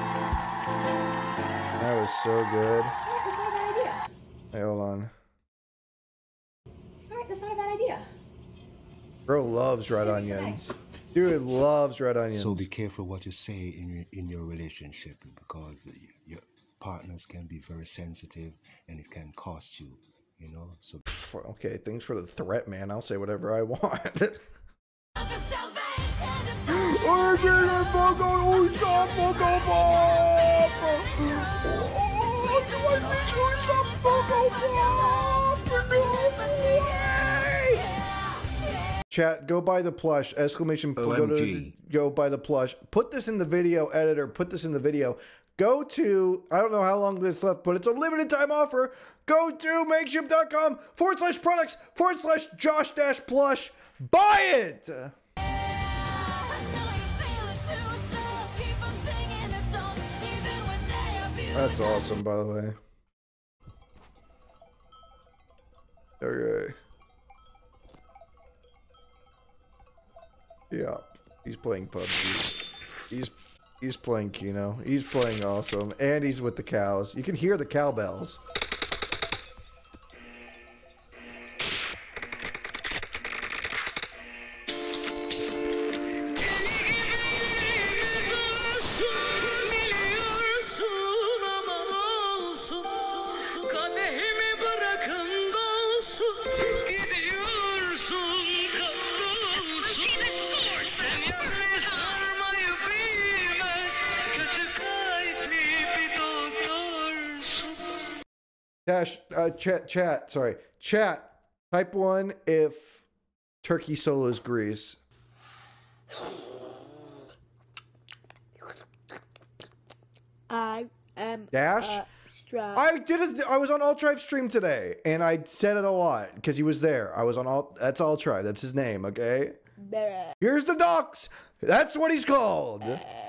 That was so good. Alright, that's not a bad idea. Hey, hold on. Alright, that's not a bad idea. Bro loves red onions. Dude loves red onions. So be careful what you say in your relationship, because your partners can be very sensitive and it can cost you, you know. So okay, thanks for the threat, man. I'll say whatever I want. Chat, go buy the plush! Exclamation! Go buy the plush! Put this in the video editor. Put this in the video. Go to, I don't know how long this left, but it's a limited time offer. Go to makeship.com/products/Jawsh-plush. Buy it. That's awesome, by the way. Okay. Yeah, he's playing PUBG. He's playing Kino. He's playing awesome, and he's with the cows. You can hear the cowbells. Chat. Type 1 if turkey solos grease. I am Dash. I did it. I was on Alt-Tribe's stream today, and I said it a lot because he was there. I was on Alt. That's Alt-Tribe. That's his name. Okay. Here's the docs. That's what he's called.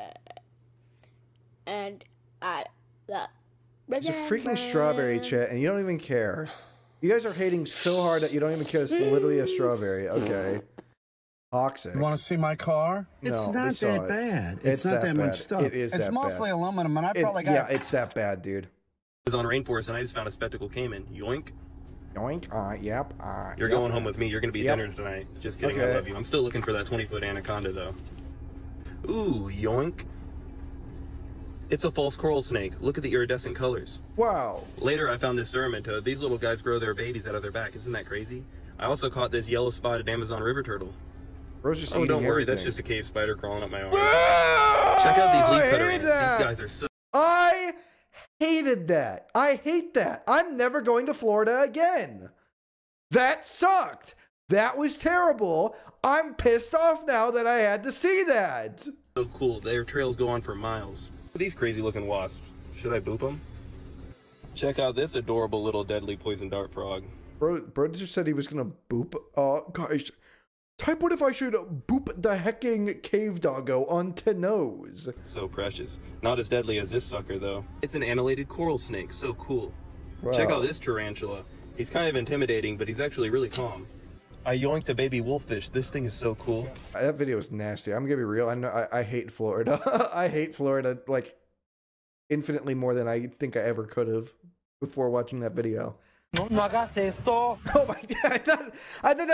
And I love. It's a freaking strawberry, chat, and you don't even care. You guys are hating so hard that you don't even care. It's literally a strawberry. Okay. Toxic. You want to see my car? No, it's not that bad. It's not that much stuff. It is that bad. It's mostly aluminum, and I probably got... Yeah, it's that bad, dude. I was on Rainforest, and I just found a spectacle caiman. Yoink. Yoink. Yep. You're going home with me. You're going to be dinner tonight. Just kidding. Okay. I love you. I'm still looking for that 20-foot anaconda, though. Ooh, yoink. It's a false coral snake. Look at the iridescent colors. Wow. Later, I found this cerament toad. These little guys grow their babies out of their back. Isn't that crazy? I also caught this yellow-spotted Amazon river turtle. Bro's just don't worry. everything. That's just a cave spider crawling up my arm. Check out these leaf cutter ants. These guys are so... I hated that. I hate that. I'm never going to Florida again. That sucked. That was terrible. I'm pissed off now that I had to see that. So cool. Their trails go on for miles. These crazy looking wasps. Should I boop them? Check out this adorable little deadly poison dart frog. Bro just said he was gonna boop. Guys, type what if I should boop the hecking cave doggo onto nose. So precious. Not as deadly as this sucker though. It's an annellated coral snake. So cool. Wow. Check out this tarantula. He's kind of intimidating, but he's actually really calm. I yoinked a baby wolffish. This thing is so cool. That video is nasty. I'm gonna be real. I know I hate Florida. I hate Florida like infinitely more than I think I ever could have before watching that video. No hagas esto. Oh my god! I thought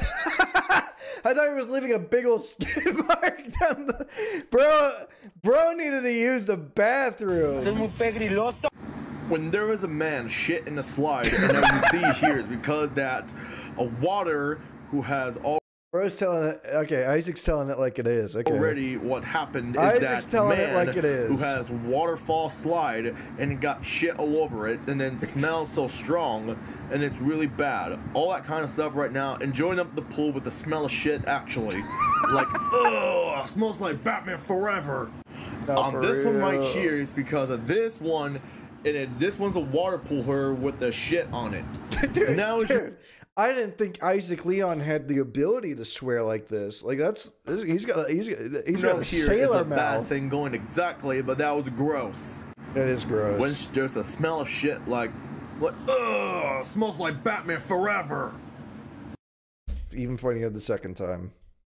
he was leaving a big old skid mark down the. Bro needed to use the bathroom. When there was a man shit in a slide, and as you see here, is because that a water who has all. Bro's telling it. Okay, Isaac's telling it like it is. Okay. Already, what happened is Isaac's that telling man it like it is. who has waterfall slide and it got shit all over it, and then smells so strong, and it's really bad. All that kind of stuff right now. Enjoying up the pool with the smell of shit. Actually, like, ugh, smells like Batman Forever. On this one right here is because of this one, and this one's a water cooler with the shit on it. Dude, I didn't think Isaac Leon had the ability to swear like this. Like he's got a sailor mouth. Bad thing going exactly, but that was gross. It is gross. When there's a smell of shit like ugh, smells like Batman Forever. Even pointing it the second time.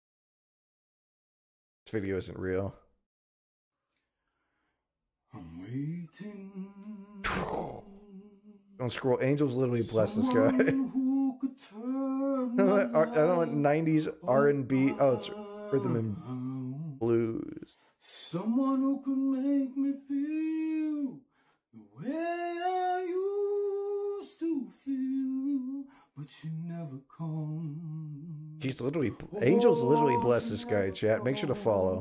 This video isn't real. I'm waiting. Don't scroll. Angels literally bless this guy. I don't want 90s R&B. Oh, it's rhythm and blues. Someone who could make me feel the way I used to feel, but you never come. He's literally, Angels literally bless this guy, chat. Make sure to follow.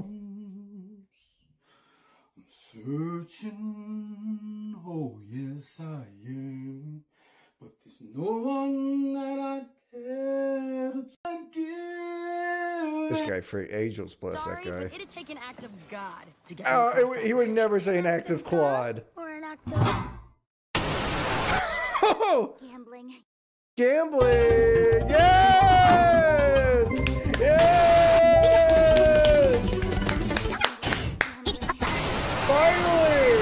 I'm searching, oh yes I am, but there's no one that I care to give. This guy for Angels bless that guy. But it'd take an act of God to get He would never say an act of Claude. or an act of Gambling. Gambling! Yes! Yes! Finally!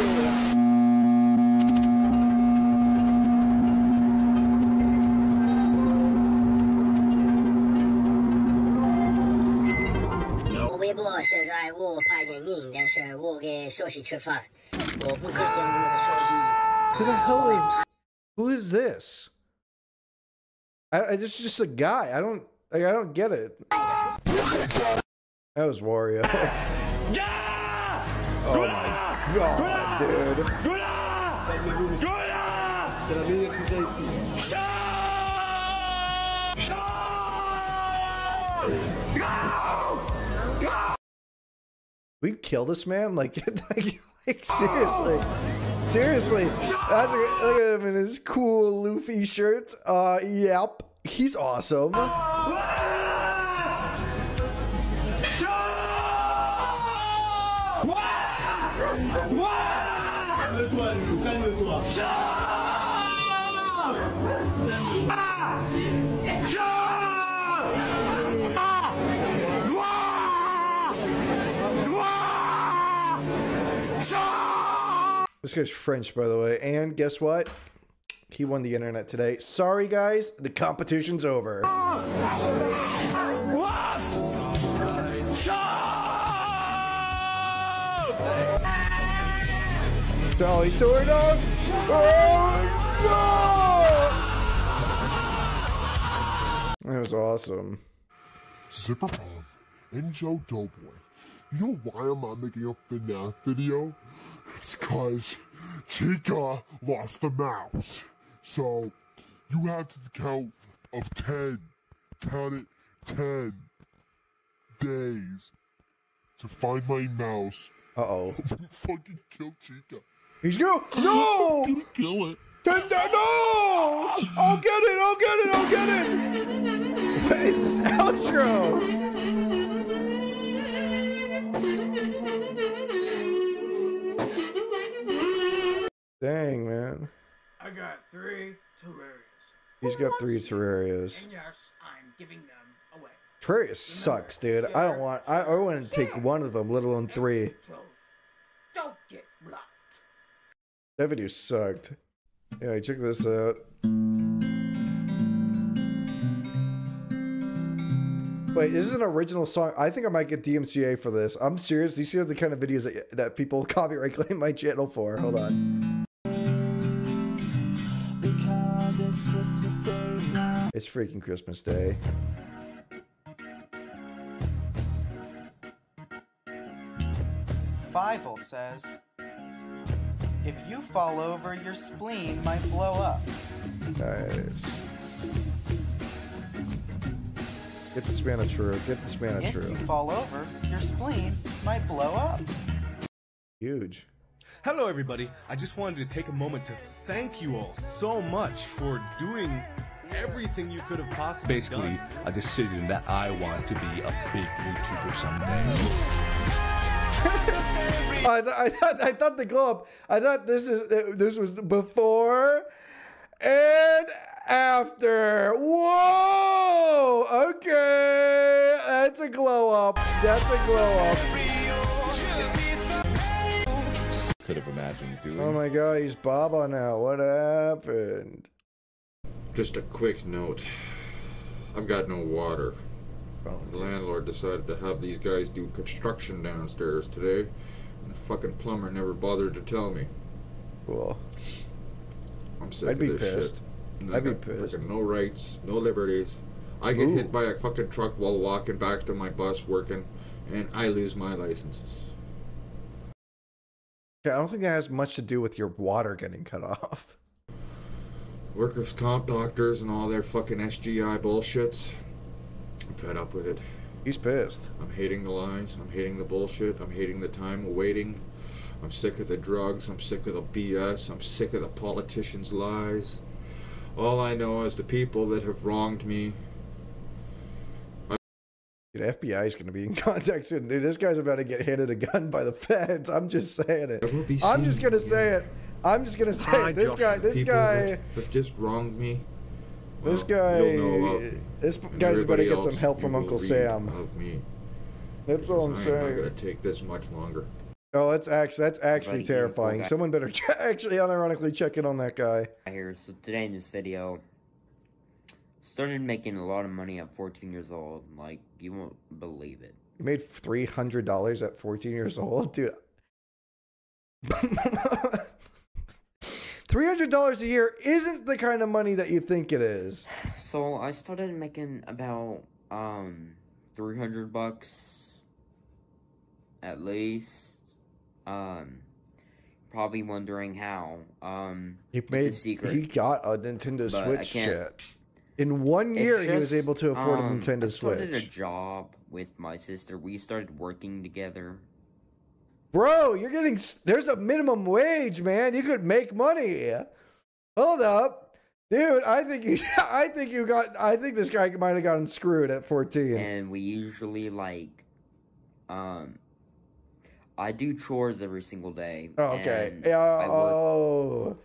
Who is this? It's just a guy. I don't get it. That was Wario. Oh my god, dude. We kill this man? Like seriously. Seriously. That's look at him in his cool Luffy shirt. Yep. He's awesome. This guy's French, by the way. And guess what? He won the internet today. Sorry, guys. The competition's over. Oh, he's doing up. Oh, no! That was awesome. Zipper Pom and Joe Doughboy. You know why I'm not making a FNAF video? It's cause Chica lost the mouse. So you have to count of 10. Count it 10 days to find my mouse. Uh-oh. I'm gonna fucking kill Chica. He's gonna no! I'm gonna kill it. No! I'll get it! I'll get it! I'll get it! What is this outro? Dang, man. I got 3 Terrarias. He's got 3 Terrarias. And yes, I'm giving them away. Terraria sucks, dude. I don't want. I want to take one of them, let alone 3. Don't get blocked. That video sucked. Yeah, check this out. Wait, this is an original song. I think I might get DMCA for this. I'm serious. These are the kind of videos that people copyright claim my channel for. Hold on. Because it's Christmas Day now. It's freaking Christmas Day. Fievel says, if you fall over, your spleen might blow up. Nice. Get this man a true. Get this man a true. If you fall over, your spleen might blow up. Huge. Hello everybody, I just wanted to take a moment to thank you all so much for doing everything you could have possibly done. Basically, a decision that I want to be a big YouTuber someday. I thought the glow up. I thought this was before and after. Whoa! Okay, that's a glow up. That's a glow up. Could have imagined doing. Oh my God, he's Baba now. What happened? Just a quick note. I've got no water. The landlord decided to have these guys do construction downstairs today, and the fucking plumber never bothered to tell me. Cool. I'm sick I'd of be this pissed. shit. I'd be pissed. No rights, no liberties. I get hit by a fucking truck while walking back to my bus working, and I lose my licenses. Yeah, I don't think that has much to do with your water getting cut off. Workers' comp doctors and all their fucking SGI bullshits. I'm fed up with it. He's pissed. I'm hating the lies. I'm hating the bullshit. I'm hating the time waiting. I'm sick of the drugs. I'm sick of the BS. I'm sick of the politicians' lies. All I know is the people that have wronged me. The FBI is going to be in contact soon. Dude, this guy's about to get handed a gun by the feds. I'm just saying it. I'm just going to say it. I'm just going to say it. This guy. That just wronged me. This guy. This guy's about to get some help from Uncle Sam. That's all I'm saying. I'm not going to take this much longer. Oh, that's actually terrifying. Someone better actually unironically check in on that guy. Here, so today in this video, started making a lot of money at 14 years old. Like, you won't believe it. You made $300 at 14 years old, dude. $300 a year isn't the kind of money that you think it is. So I started making about $300 at least. Probably wondering how. He got a Nintendo Switch shit. In 1 year, he was able to afford a Nintendo Switch. I started a job with my sister. We started working together. Bro, you're getting... There's a minimum wage, man. You could make money. Hold up. Dude, I think this guy might have gotten screwed at 14. And we usually, like... I do chores every single day. Oh, okay. Oh...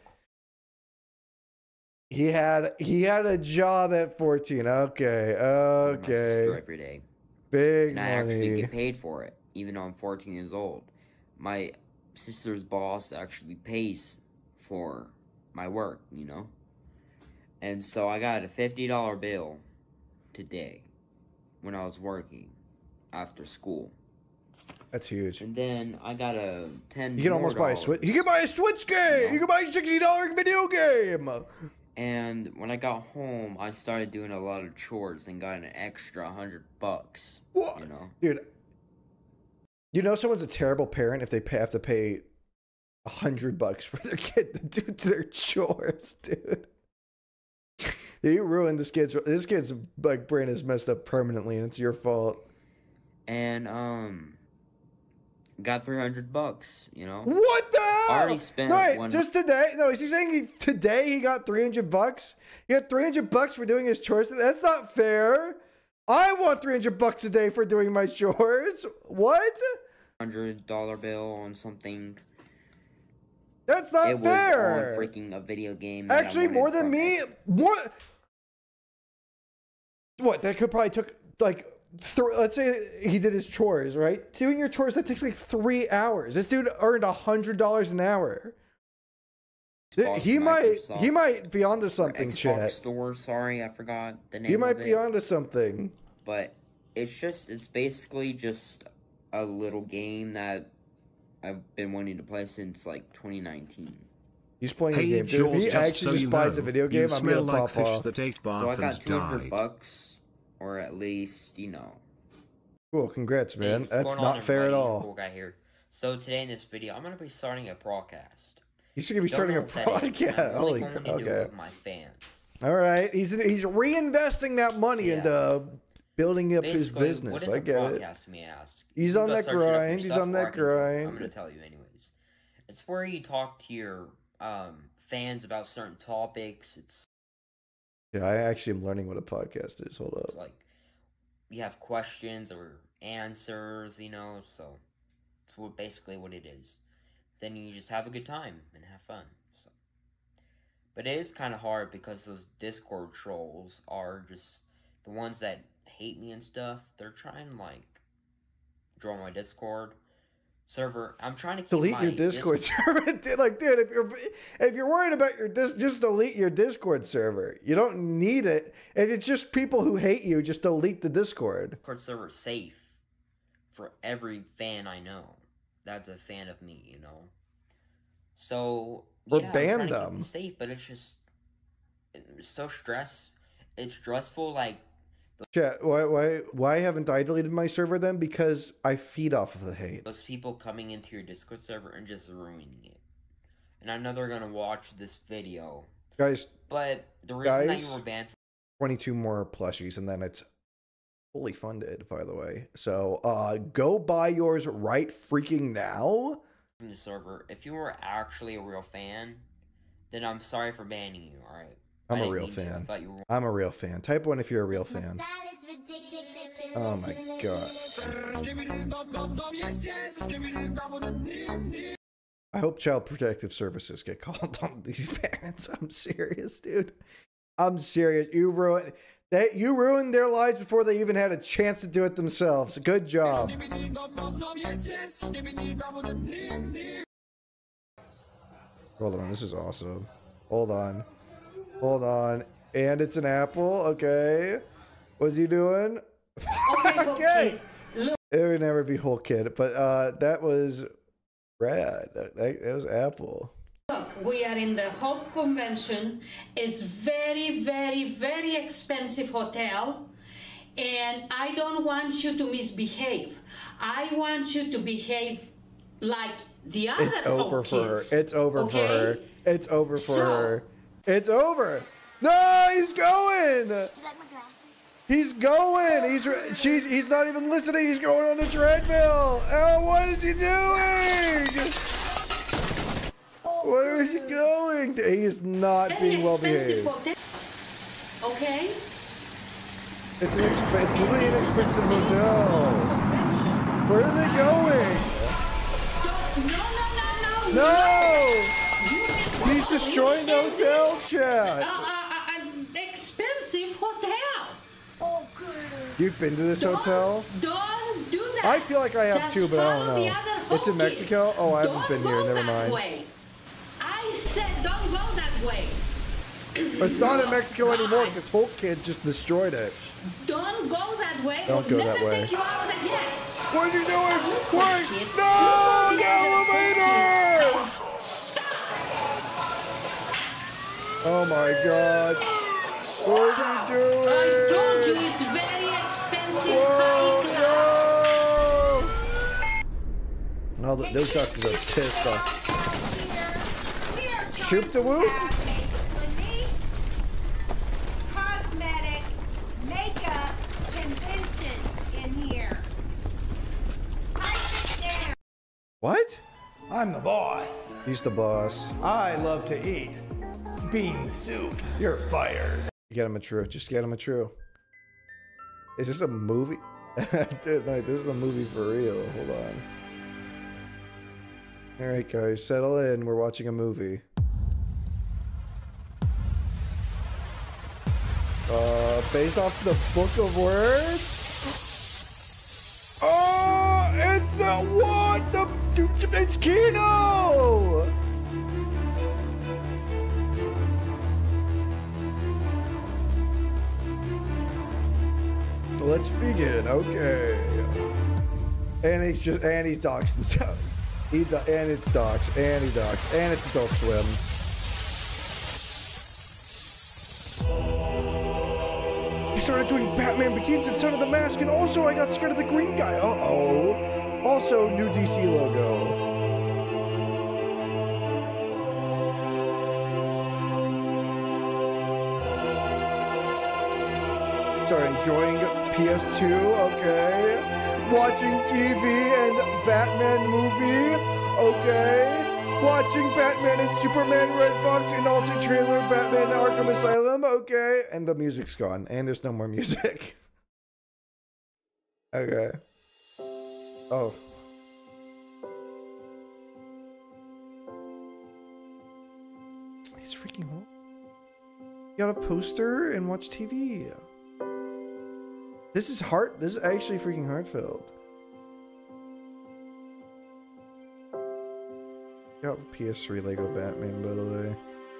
He had a job at 14. Okay. Every day. Big and money. I actually get paid for it, even though I'm 14 years old. My sister's boss actually pays for my work, you know? And so I got a $50 bill today when I was working after school. That's huge. And then I got a $10. You can almost buy a Switch. You can buy a Switch game. You can buy a $60 video game. And when I got home, I started doing a lot of chores and got an extra $100. What? You know, dude. You know someone's a terrible parent if they have to pay $100 for their kid to do their chores, dude. You ruined this kid's like brain is messed up permanently, and it's your fault. And got $300. You know what the hell? I already spent just today. No, is he saying today he got $300? He got $300 for doing his chores. That's not fair. I want $300 a day for doing my chores. What? $100 bill on something. That's not fair. It was on freaking a video game. Actually, more than me. What? That could probably took like. Let's say he did his chores, right? Doing your chores, that takes like 3 hours. This dude earned $100 an hour. He might be onto something, chat. Store, sorry, I forgot the name. He might be onto something. But it's basically just a little game that I've been wanting to play since like 2019. He's playing a game. Dude, if he actually just buys a video game, I'm gonna pop off. So I got $200. Or at least, you know. Cool, congrats, man. That's not fair at all. Cool guy here. So today in this video, I'm gonna be starting a broadcast. You should be starting a podcast. Holy, okay. With my fans. All right, he's reinvesting that money into building up his business. I get it. He's on that grind. He's on that grind. I'm gonna tell you anyways. It's where you talk to your fans about certain topics. Yeah, I actually am learning what a podcast is. Hold up. It's like, you have questions or answers, you know, so That's basically what it is. Then you just have a good time and have fun. So, but it is kind of hard because those Discord trolls are just the ones that hate me and stuff. They're trying to like join my Discord server. I'm trying to keep delete my your Discord server. Like, dude, if you're worried about your just delete your Discord server. You don't need it. If it's just people who hate you, just delete the Discord. Discord server safe for every fan I know that's a fan of me, you know. So Or yeah, ban I'm trying to keep them. safe, but it's just it's so it's stressful. Like, Chat, why haven't I deleted my server then? Because I feed off of the hate. those people coming into your Discord server and just ruining it. And I know they're gonna watch this video, Guys, but the reason that you were banned 22 more plushies, and then it's fully funded, by the way. So go buy yours right freaking now. from the server, if you were actually a real fan, then I'm sorry for banning you. All right. I'm a real fan. I'm a real fan. Type 1 if you're a real fan. Oh my god. I hope Child Protective Services get called on these parents. I'm serious, dude. I'm serious. You ruined their lives before they even had a chance to do it themselves. Good job. Hold on, this is awesome. Hold on. Hold on. And it's an apple. Okay. What's he doing? Okay. It would never be whole kid, but that was rad. That was apple. Look, we are in the Hope Convention. It's very, very, very expensive hotel. And I don't want you to misbehave. I want you to behave like the other It's over Hope for her. kids, It's over for okay? her. It's over for her. It's over. No, he's going. He's going. He's not even listening. He's going on the treadmill. Oh, what is he doing? Where is he going? He is not being well behaved. Okay? It's literally an expensive hotel. Where are they going? No! He's destroying the hotel, chat. Expensive hotel. Oh, good. You've been to this hotel? Don't do that. I feel like I have Just too, but I don't follow the know. other It's in Hope Mexico? kids. Oh, I haven't been here. Don't go Never that mind. way. I said don't go that way. It's not in Mexico anymore because Hulk Kid just destroyed it. Don't go that way. Don't go that way. Take you out again. What are you doing? Wait! No! The elevator! Oh my god. What are you doing? I told you it's very expensive, high class. Oh, those doctors are pissed off. Shoot the whoop? Cosmetic makeup convention in here. What? I'm the boss. He's the boss. I love to eat bean soup. You're fired. Get him a true. Just get him a true. Is this a movie? Dude, no, this is a movie for real. Hold on. Alright, guys, settle in. We're watching a movie. Based off the Book of Words? Oh, it's a what? It's Kino! Let's begin. Okay. And he doxed himself. And it's docs. And he docs. And it's Adult Swim. He started doing Batman Begins and Son of the Mask, and also I got scared of the green guy. Uh-oh. Also, new DC logo. Start enjoying PS2, okay. Watching TV and Batman movie, okay. Watching Batman and Superman Red Fox and also trailer Batman Arkham Asylum, okay. And the music's gone, and there's no more music. Okay. Oh. It's freaking cool. You got a poster and watch TV. This is actually freaking heartfelt. Got the PS3 Lego Batman, by the way.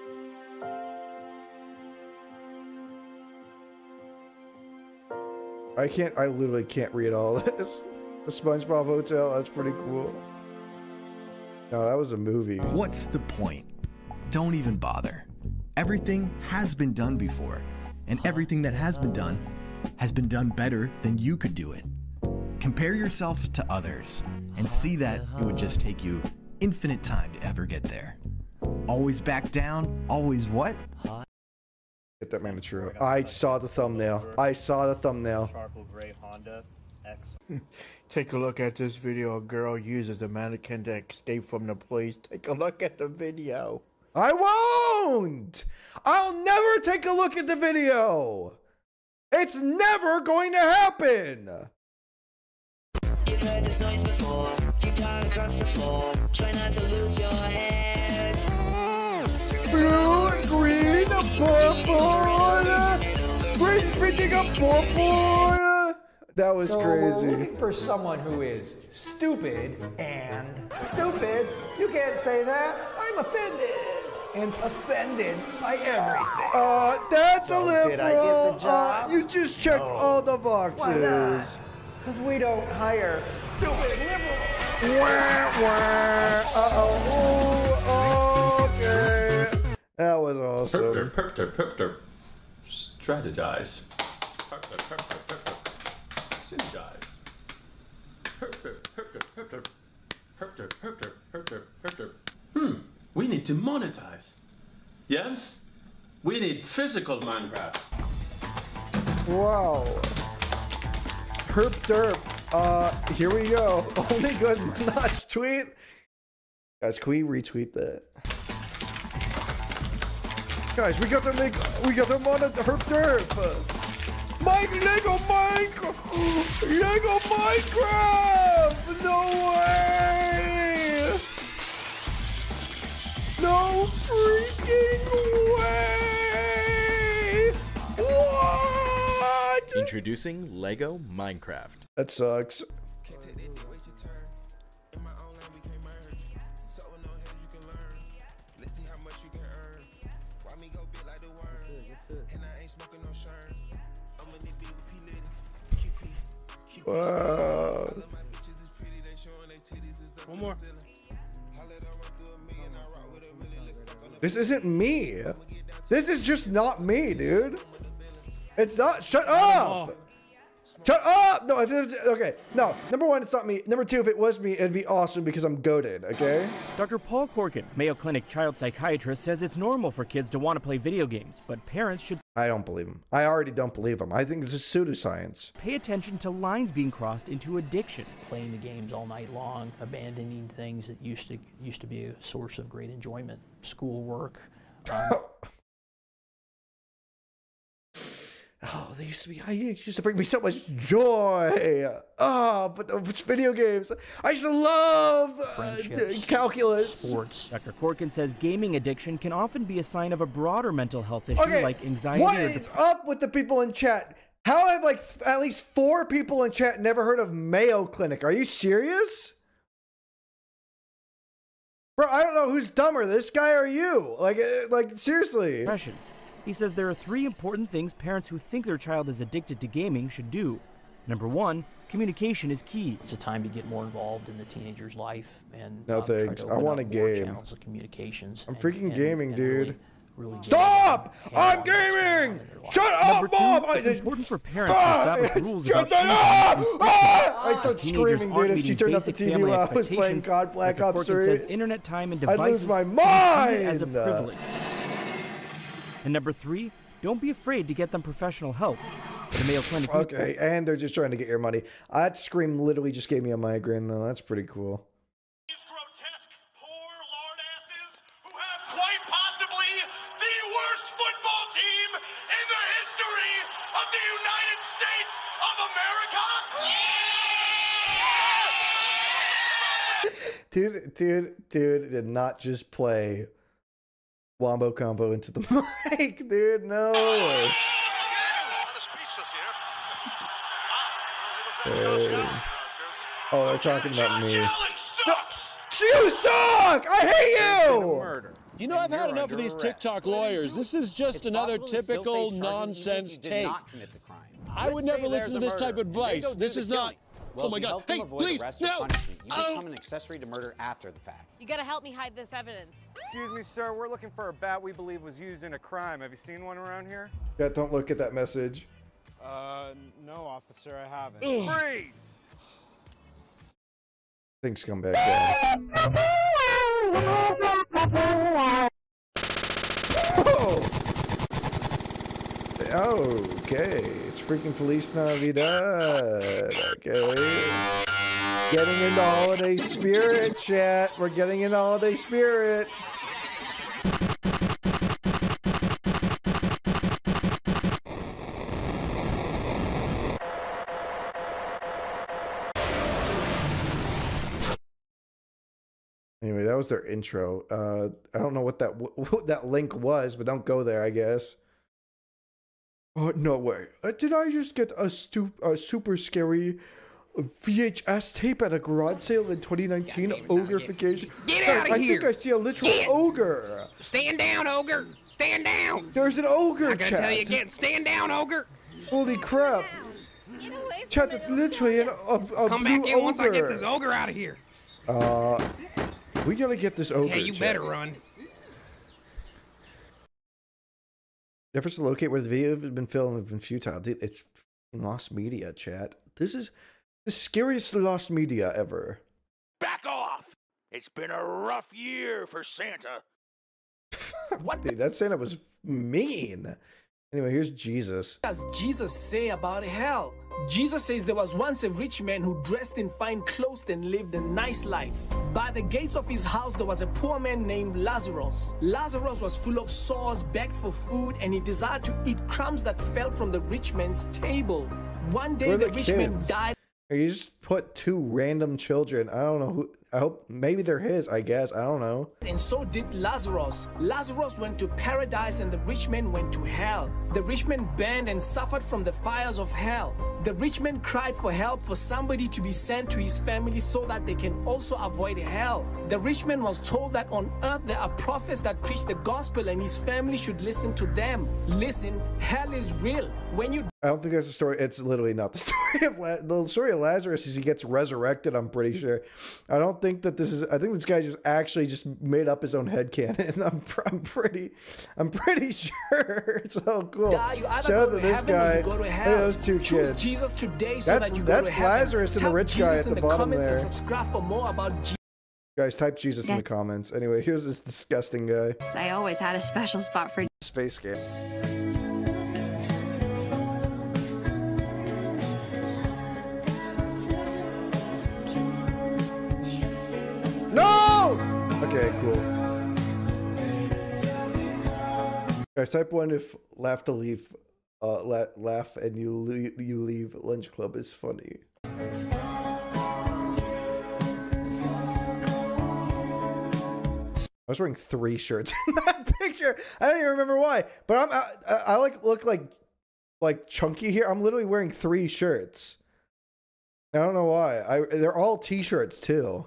I literally can't read all this. The SpongeBob Hotel, that's pretty cool. No, that was a movie. What's the point? Don't even bother. Everything has been done before, and everything that has been done better than you could do it. Compare yourself to others, and see that it would just take you infinite time to ever get there. Always back down, always what? Get that man a true. I saw the thumbnail. I saw the thumbnail. Charcoal gray Honda X. Take a look at this video. A girl uses a mannequin to escape from the police. Take a look at the video. I won't! I'll never take a look at the video! It's never going to happen! You've heard this noise before. You dive across the floor. Try not to lose your head. Blue, green, purple, green freaking up purple. That was crazy. We're looking for someone who is stupid and stupid. You can't say that. I'm offended. And offended by everything. That's So a liberal. did I get the job? You just checked all the boxes. Because we don't hire stupid liberals. Okay. That was awesome. Strategize. Synergize. We need to monetize. Yes? We need physical Minecraft. Wow. Herp derp. Here we go. Only good notch tweet. Guys, can we retweet that? Guys, we got the herp derp. Lego Minecraft! No way! No freaking way! What? Introducing Lego Minecraft. That sucks. Wow. One more. This isn't me. This is just not me, dude. It's not. Shut up. Shut up. No, if it's okay. No, number one, it's not me. Number two, if it was me, it'd be awesome because I'm goated. Okay. Dr. Paul Corkin, Mayo Clinic child psychiatrist, says it's normal for kids to want to play video games, but parents should. I don't believe him. I already don't believe him. I think this is pseudoscience. Pay attention to lines being crossed into addiction. Playing the games all night long, abandoning things that used to be a source of great enjoyment, schoolwork. Oh, they used to be. It used to bring me so much joy. Oh, but the video games. I used to love calculus. Sports. Dr. Corkin says gaming addiction can often be a sign of a broader mental health issue like anxiety. What is up with the people in chat? How have like at least 4 people in chat never heard of Mayo Clinic? Are you serious? Bro, I don't know who's dumber, this guy or you. Like seriously. Depression. He says there are 3 important things parents who think their child is addicted to gaming should do. Number 1, communication is key. It's a time to get more involved in the teenager's life and no thanks. I want a game. Channels of communications. I'm freaking gaming, dude. Really Stop! I'm gaming! Shut up, Mom! It's important for parents to establish rules about I start screaming, dude, if she turned off the TV while I was playing COD Black Ops 3. Says internet time and devices I'd lose my mind! As a privilege. And number 3, don't be afraid to get them professional help. The Mayo Clinic. Okay, and they're just trying to get your money. That scream literally just gave me a migraine, though. That's pretty cool. These grotesque, poor lard-asses who have quite possibly the worst football team in the history of the United States of America. Dude did not just play Wombo combo into the mic, dude. No. Oh, they're talking about me. No, you suck! I hate you! You know, I've had enough of these TikTok lawyers. This is just another typical nonsense tape. I would never listen to this type of advice. This is not. Well, oh my God! Hey, please, no! You become an accessory to murder after the fact. You gotta help me hide this evidence. Excuse me, sir. We're looking for a bat we believe was used in a crime. Have you seen one around here? Yeah, don't look at that message. No, officer, I haven't. Freeze! Things come back down. Oh, okay. It's freaking Feliz Navidad. Okay. Getting into holiday spirit, chat. We're getting into holiday spirit. Anyway, that was their intro. I don't know what that link was, but don't go there, I guess. Oh, no way. Did I just get a super scary VHS tape at a garage sale in 2019? Ogreification? Get out of here! I think I see a literal ogre. Stand down, ogre! Stand down! There's an ogre, I gotta chat. tell you again, stand down, ogre! Holy crap. Chat, that's literally a Come blue back in ogre. once I get this ogre out of here. We gotta get this ogre, Yeah, you chat. better run. Efforts to locate where the video has been filmed have been futile. Dude, it's lost media, chat. This is the scariest lost media ever. Back off! It's been a rough year for Santa. What? Dude, that Santa was mean. Anyway, here's Jesus. What does Jesus say about hell? Jesus says there was once a rich man who dressed in fine clothes and lived a nice life. By the gates of his house there was a poor man named Lazarus. Lazarus was full of sores, begged for food, and he desired to eat crumbs that fell from the rich man's table. One day the rich man died. You just put two random children. I don't know who. I hope maybe they're his, I guess. I don't know. And so did Lazarus. Lazarus went to paradise and the rich man went to hell. The rich man burned and suffered from the fires of hell. The rich man cried for help, for somebody to be sent to his family so that they can also avoid hell. The rich man was told that on earth there are prophets that preach the gospel and his family should listen to them. Listen, hell is real. When you I don't think that's the story. It's literally not the story of the story of Lazarus is he gets resurrected. I'm pretty sure. I don't think that this is. I think this guy just actually just made up his own headcanon. I'm pretty sure. So cool. Shout out to this guy. Look at those two kids. Jesus today so that you go to that's heaven. Lazarus and the rich guy at the bottom there. And subscribe for more about Jesus. Guys, type Jesus in the comments. Anyway, here's this disgusting guy. I always had a special spot for Space game. No! Okay, cool. Guys, type 1 if laugh to leave, laugh and you leave lunch club is funny. I was wearing 3 shirts in that picture. I don't even remember why, but I look like chunky here. I'm literally wearing 3 shirts. I don't know why. They're all t-shirts too.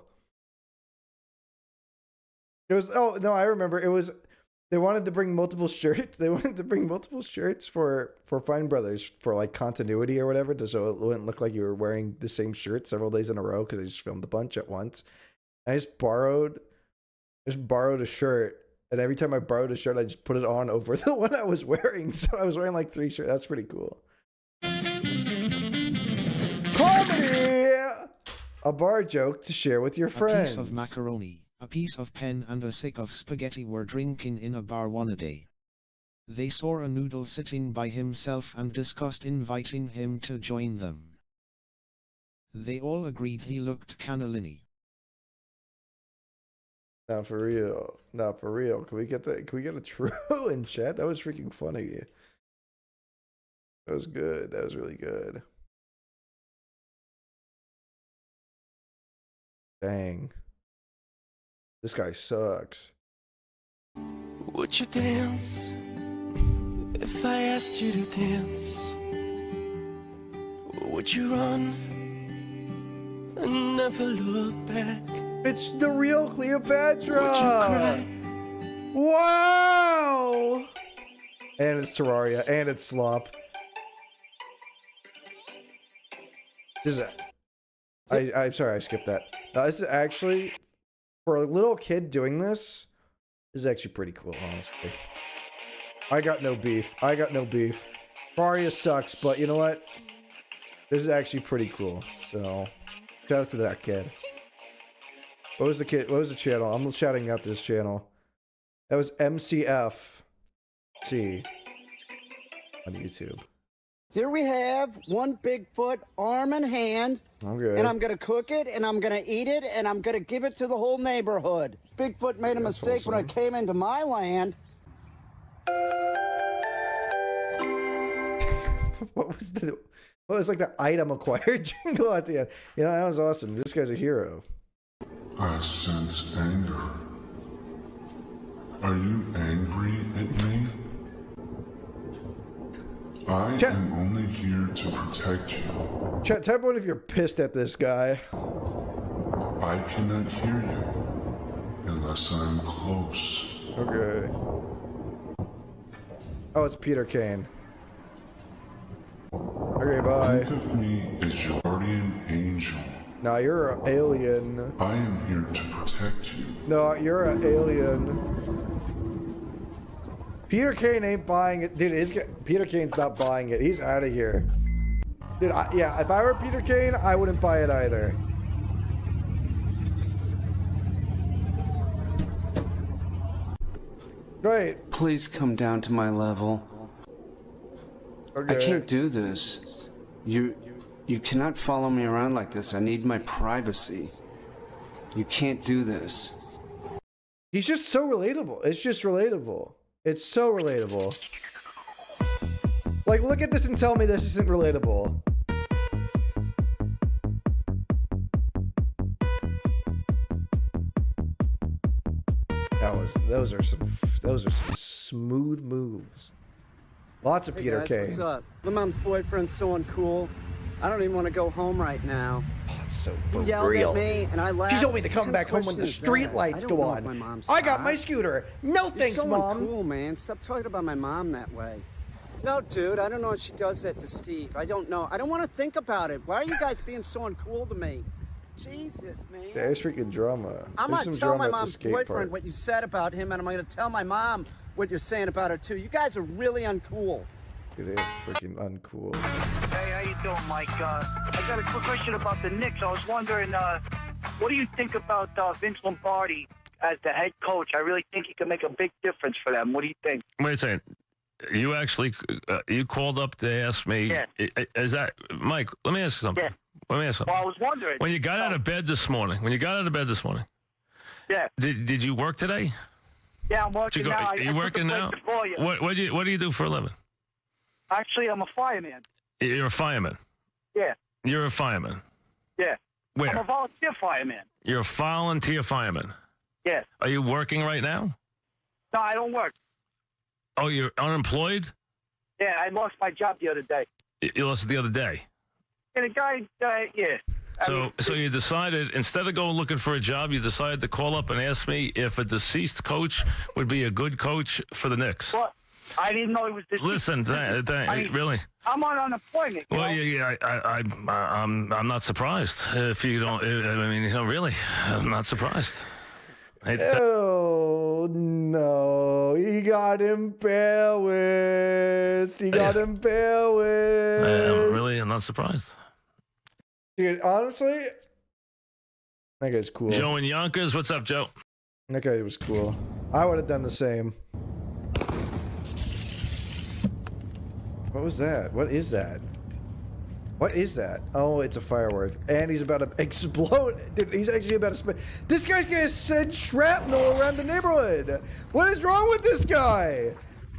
It was, oh no, I remember. It was, they wanted to bring multiple shirts. They wanted to bring multiple shirts for Fine Brothers for like continuity or whatever, so it wouldn't look like you were wearing the same shirt several days in a row because they just filmed a bunch at once. I just borrowed a shirt, and every time I borrowed a shirt, I just put it on over the one I was wearing. So I was wearing like 3 shirts. That's pretty cool. Comedy! A bar joke to share with your friends. A piece of macaroni, a piece of pen and a stick of spaghetti were drinking in a bar one day. They saw a noodle sitting by himself and discussed inviting him to join them. They all agreed he looked cannellini. Not for real. Not for real. Can we get a true in chat? That was freaking funny. That was good. That was really good. Dang. This guy sucks. Would you dance if I asked you to dance? Would you run and never look back? It's the real Cleopatra! Would you cry? Wow! And it's Terraria, and it's Slop. This is I'm sorry, I skipped that. This is actually, for a little kid doing this, is actually pretty cool, honestly. I got no beef. I got no beef. Terraria sucks, but you know what? This is actually pretty cool. So, shout out to that kid. What was the kid? What was the channel? I'm shouting out this channel. That was MCFC on YouTube. Here we have one Bigfoot, arm and hand. Okay. And I'm going to cook it, and I'm going to eat it, and I'm going to give it to the whole neighborhood. Bigfoot made a mistake when it came into my land. What was like the item acquired jingle at the end? You know, that was awesome. This guy's a hero. I sense anger. Are you angry at me? I am only here to protect you. Chat, type one if you're pissed at this guy. I cannot hear you unless I'm close. Okay. Oh, it's Peter Kane. Okay, bye. Think of me as your guardian angel. No, you're an alien. I am here to protect you. No, you're an alien. Peter Kane ain't buying it. Dude, Peter Kane's not buying it. He's out of here. Dude, yeah, if I were Peter Kane, I wouldn't buy it either. Right. Please come down to my level. Okay. I can't do this. You cannot follow me around like this. I need my privacy. You can't do this. He's just so relatable. It's just relatable. It's so relatable. Like, look at this and tell me this isn't relatable. Those are some smooth moves. Lots of Peter Kane. What's up? My mom's boyfriend's so uncool. I don't even want to go home right now. Oh, it's so he yelled real. at me, and I laughed. She told me to come back home when the street lights go on. I got my scooter. No thanks, so Mom. Cool, man. Stop talking about my mom that way. No, dude, I don't know if she does that to Steve. I don't know. I don't want to think about it. Why are you guys being so uncool to me? Jesus, man. There's freaking drama. I'm going to tell my mom's boyfriend what you said about him, and I'm going to tell my mom what you're saying about her, too. You guys are really uncool. Dude, they're freaking uncool. Hey, how you doing, Mike? I got a quick question about the Knicks. I was wondering, what do you think about Vince Lombardi as the head coach? I really think he can make a big difference for them. What do you think? Wait a second. You actually, you called up to ask me. Yeah. Is that, Mike, let me ask you something. Yeah. Let me ask you something. Well, I was wondering. When you got out of bed this morning, Yeah. Did you work today? Yeah, I'm working now. Are you working now? What do you do for a living? Actually, I'm a fireman. You're a fireman? Yeah. You're a fireman? Yeah. Where? I'm a volunteer fireman. You're a volunteer fireman? Yeah. Are you working right now? No, I don't work. Oh, you're unemployed? Yeah, I lost my job the other day. You lost it the other day? And the guy, yeah. So you decided, instead of going looking for a job, you decided to call up and ask me if a deceased coach would be a good coach for the Knicks. What? I didn't know it was deceased. Listen, really? I'm on unemployment. Well, yeah, I'm not surprised if you don't. I mean, really, I'm not surprised. Oh no, he got embarrassed. He got embarrassed. I'm not surprised. Dude, honestly, that guy's cool. Joe in Yonkers, what's up, Joe? That guy was cool. I would have done the same. What was that? What is that? What is that? Oh, it's a firework. And he's about to explode. Dude, he's actually about to This guy's gonna send shrapnel around the neighborhood. What is wrong with this guy?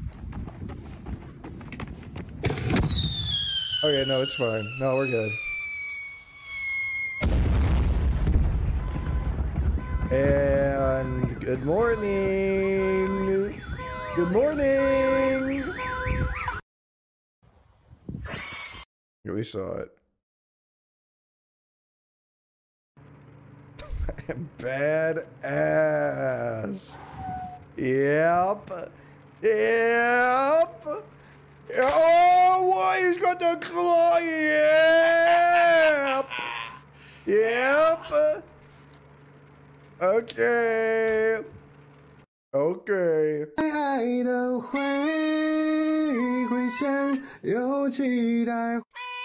Okay, no, it's fine. No, we're good. And good morning. Good morning. We saw it. Badass. Yep. Yep. Oh, why he's got the claw. Yep. Yep. Okay. Okay. 爱的回声有期待，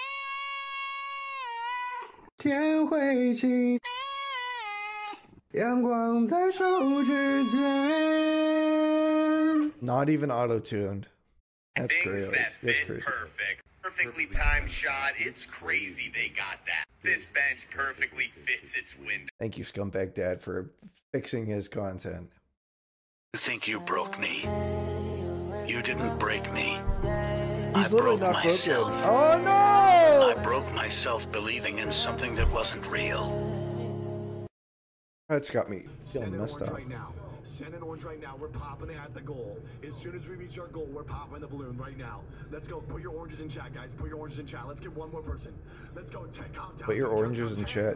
天会晴，阳光在手指间。 Not even auto-tuned. That's crazy. That's crazy. Perfect. Perfectly timed shot. It's crazy they got that. This bench perfectly fits its window. Thank you, Scumbag Dad, for fixing his content. You think you broke me? You didn't break me. He's I literally broke not myself. broken. Oh no! I broke myself believing in something that wasn't real. That's got me feeling messed up. Right now. Send an orange right now. We're popping it at the goal. As soon as we reach our goal, we're popping the balloon right now. Let's go. Put your oranges in chat, guys. Put your oranges in chat. Let's get one more person. Let's go. 10 countdown. Put your oranges in chat.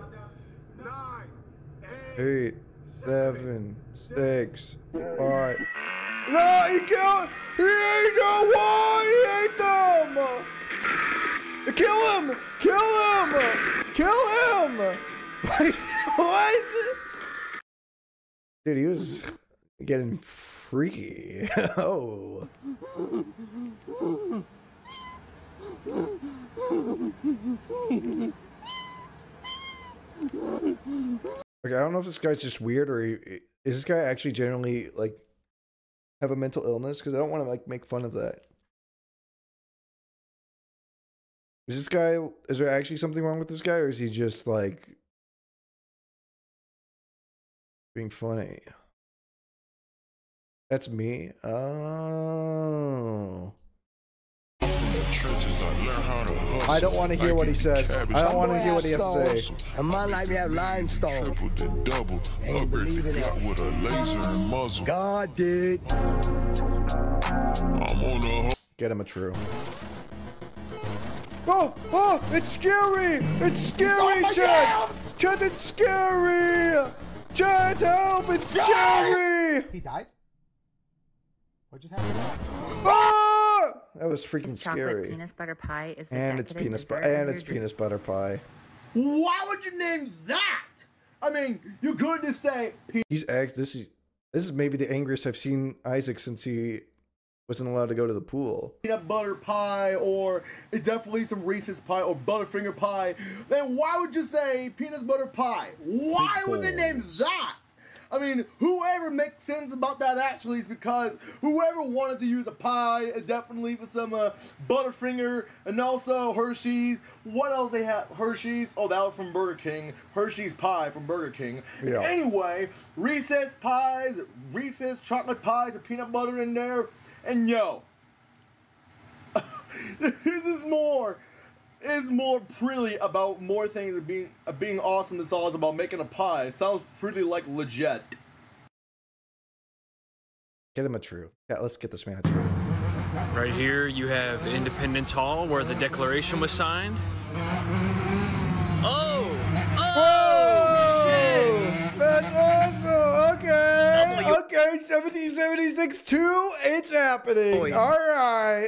8, 7, 6, 5. No, he killed. He ate them. Why? He ate them. Kill him. Kill him. Kill him. What? Dude, he was getting freaky. Oh. Okay, I don't know if this guy's just weird or is this guy actually generally like have a mental illness? Because I don't want to like make fun of that. Is there actually something wrong with this guy, or is he just like being funny? That's me. Oh. I don't want to hear what he says. I don't want to hear what he has to say. And my life have limestone. Triple then double. Ain't believe in that. With a laser and muzzle. God did. I'm on a Get him a true. Oh, oh, it's scary! It's scary, Chad! Chad, it's scary! Chad, help! It's scary! He died? What just happened? Ah! That was freaking This chocolate scary. peanut butter pie is the And it's decadent peanut dessert and of it's your peanut butter pie. Why would you name that? I mean, you could just say He's this is maybe the angriest I've seen Isaac since he wasn't allowed to go to the pool. peanut butter pie, or definitely some Reese's pie, or Butterfinger pie. Then why would you say peanut butter pie? Why would they name that? I mean, whoever makes sense about that actually is because whoever wanted to use a pie, definitely for some Butterfinger, and also Hershey's. What else they have? Hershey's. Oh, that was from Burger King. Hershey's pie from Burger King. Yeah. Anyway, Reese's pies, Reese's chocolate pies, and peanut butter in there. And yo, this is more. It's more pretty about more things than being awesome. This all is about making a pie. It sounds pretty like legit. Get him a true. Yeah, let's get this man a true. Right here you have Independence Hall where the Declaration was signed. Oh! Whoa! That's awesome! Okay! Okay, 1776 2, it's happening! Boy. Alright!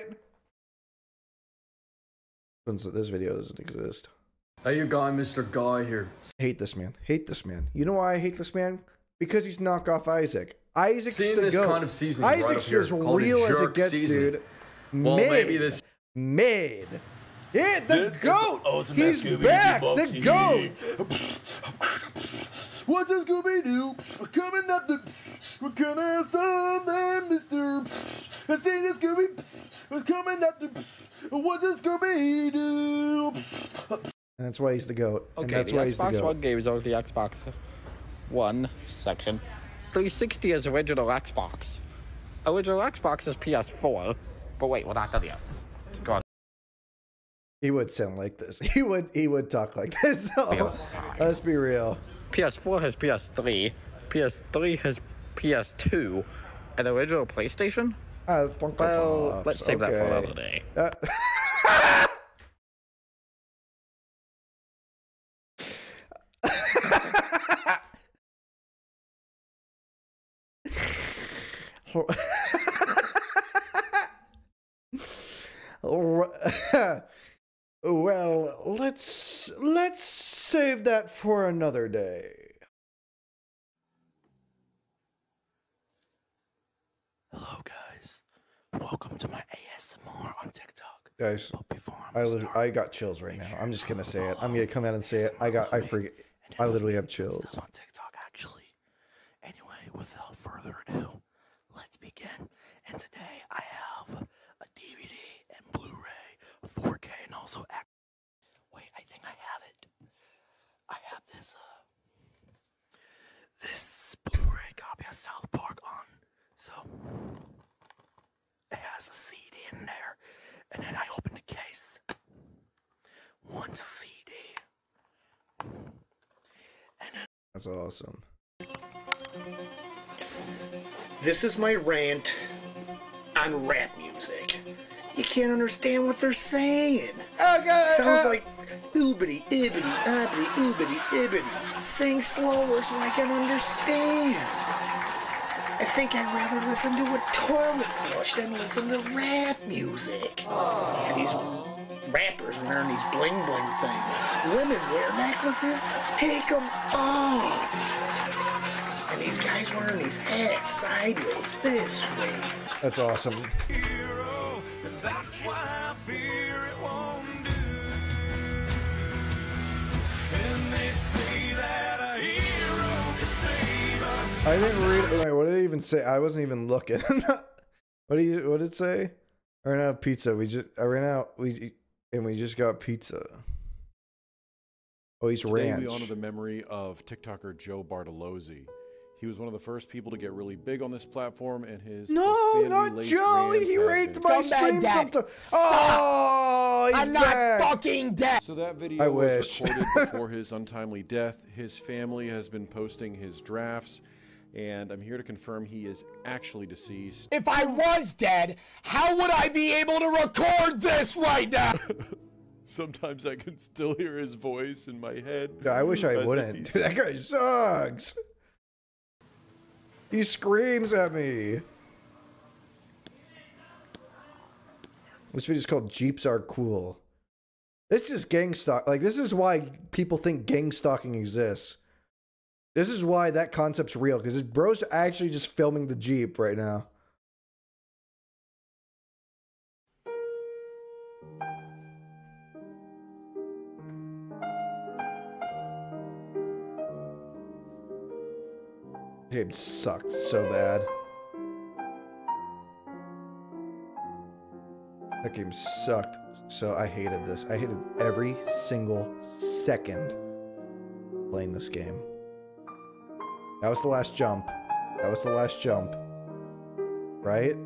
This video doesn't exist. Hey, you guy, Mr. Guy here. Hate this man. Hate this man. You know why I hate this man? Because he's knockoff Isaac. Isaac's Seeing the this goat. kind of seasoning right Isaac's up here as called real as it jerk gets, seasoning. dude. Well, maybe this- Made. Yeah, the This is goat! the ultimate He's Scooby-Doo back! The monkey. goat! What's a Scooby-Doo? We're coming up the... We're gonna have some them, mister. I see the Scooby... We're coming up the... What's a Scooby-Doo? And that's why he's the goat. And Okay, that's the why he's the Xbox goat. One games are the Xbox One section. 360 is original Xbox. Original Xbox is PS4. But wait, we're not done yet. It's gone. He would sound like this. He would talk like this. So, let's be real. PS4 has PS3. PS3 has PS2, an original PlayStation? Funko Well, Pops. let's save that for another day. Well, let's save that for another day. Hello, guys. Welcome to my ASMR on TikTok. Guys, I got chills right now. I'm just gonna say it. I'm gonna come out and say it. I forget. I literally have chills. On TikTok, actually. Anyway, without further ado, let's begin. And today I have a DVD and Blu-ray, 4K, and also wait, I think I have it. I have this Blu-ray copy of South Park on. So it has a CD in there, and then I open the case. One's a CD. That's awesome. This is my rant on rap music. You can't understand what they're saying. Sounds like oobity, ibbity, obbity, oobity, ibbity. Sing slower so I can understand. I think I'd rather listen to a toilet flush than listen to rap music. And these rappers wearing these bling bling things. Women wear necklaces, take them off. And these guys wearing these hats sideways, this way. That's awesome. That's why I fear it won't do. And they say that a hero can save us. I didn't read. Wait, what did it even say? I wasn't even looking. What did it say? I ran out of pizza. I ran out. We just got pizza. Oh, he's Today ranch. we honor the memory of TikToker Joe Bartolozzi. He was one of the first people to get really big on this platform, and his No, not Joe. He raped my stream sometime. Oh, he's I'm back. not fucking dead. So that video I was wish. recorded before his untimely death. His family has been posting his drafts, and I'm here to confirm he is actually deceased. If I was dead, how would I be able to record this right now? Sometimes I can still hear his voice in my head. Yeah, I wish I as if wouldn't. he's- Dude, that guy sucks. He screams at me. This video is called Jeeps Are Cool. This is gang stalk. Like, this is why people think gang stalking exists. This is why that concept's real, because this bro's actually just filming the Jeep right now. Game sucked so bad. That game sucked. So I hated this. I hated every single second playing this game. That was the last jump. That was the last jump. Right?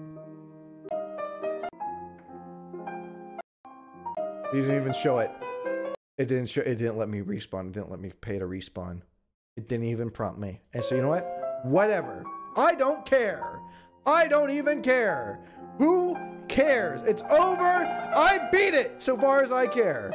You didn't even show it. It didn't let me respawn. It didn't let me pay to respawn. It didn't even prompt me. And so you know what? Whatever. I don't care. I don't even care. Who cares? It's over. I beat it so far as I care.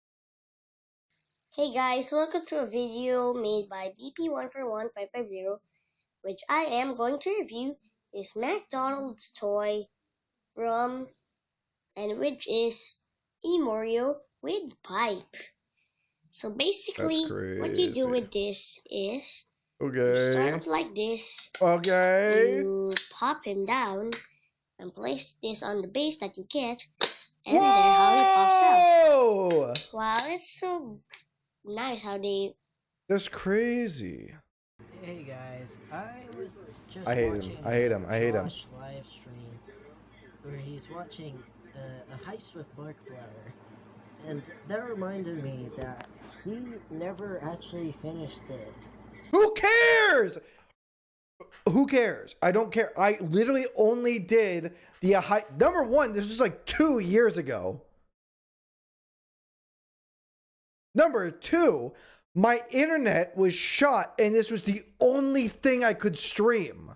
Hey guys, welcome to a video made by BP141550, which I am going to review this McDonald's toy from, and which is Mario with pipe. So basically, what you do with this is, you start off like this. Okay. You pop him down and place this on the base that you get, and then how he pops out. Wow, it's so nice how they. That's crazy. Hey guys, I was just I hate him. watching I hate him. I hate him. Jawsh live stream where he's watching a heist with Markiplier, and that reminded me that he never actually finished it. Who cares? Who cares? I don't care. I literally only did the number one. This was like 2 years ago. Number two, My internet was shot, and this was the only thing I could stream.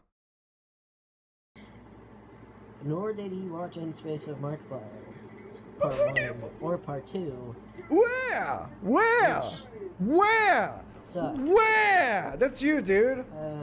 Nor did he watch In Space with Markiplier. Part 1 or Part 2. Where? Sucks. Where? That's you, dude.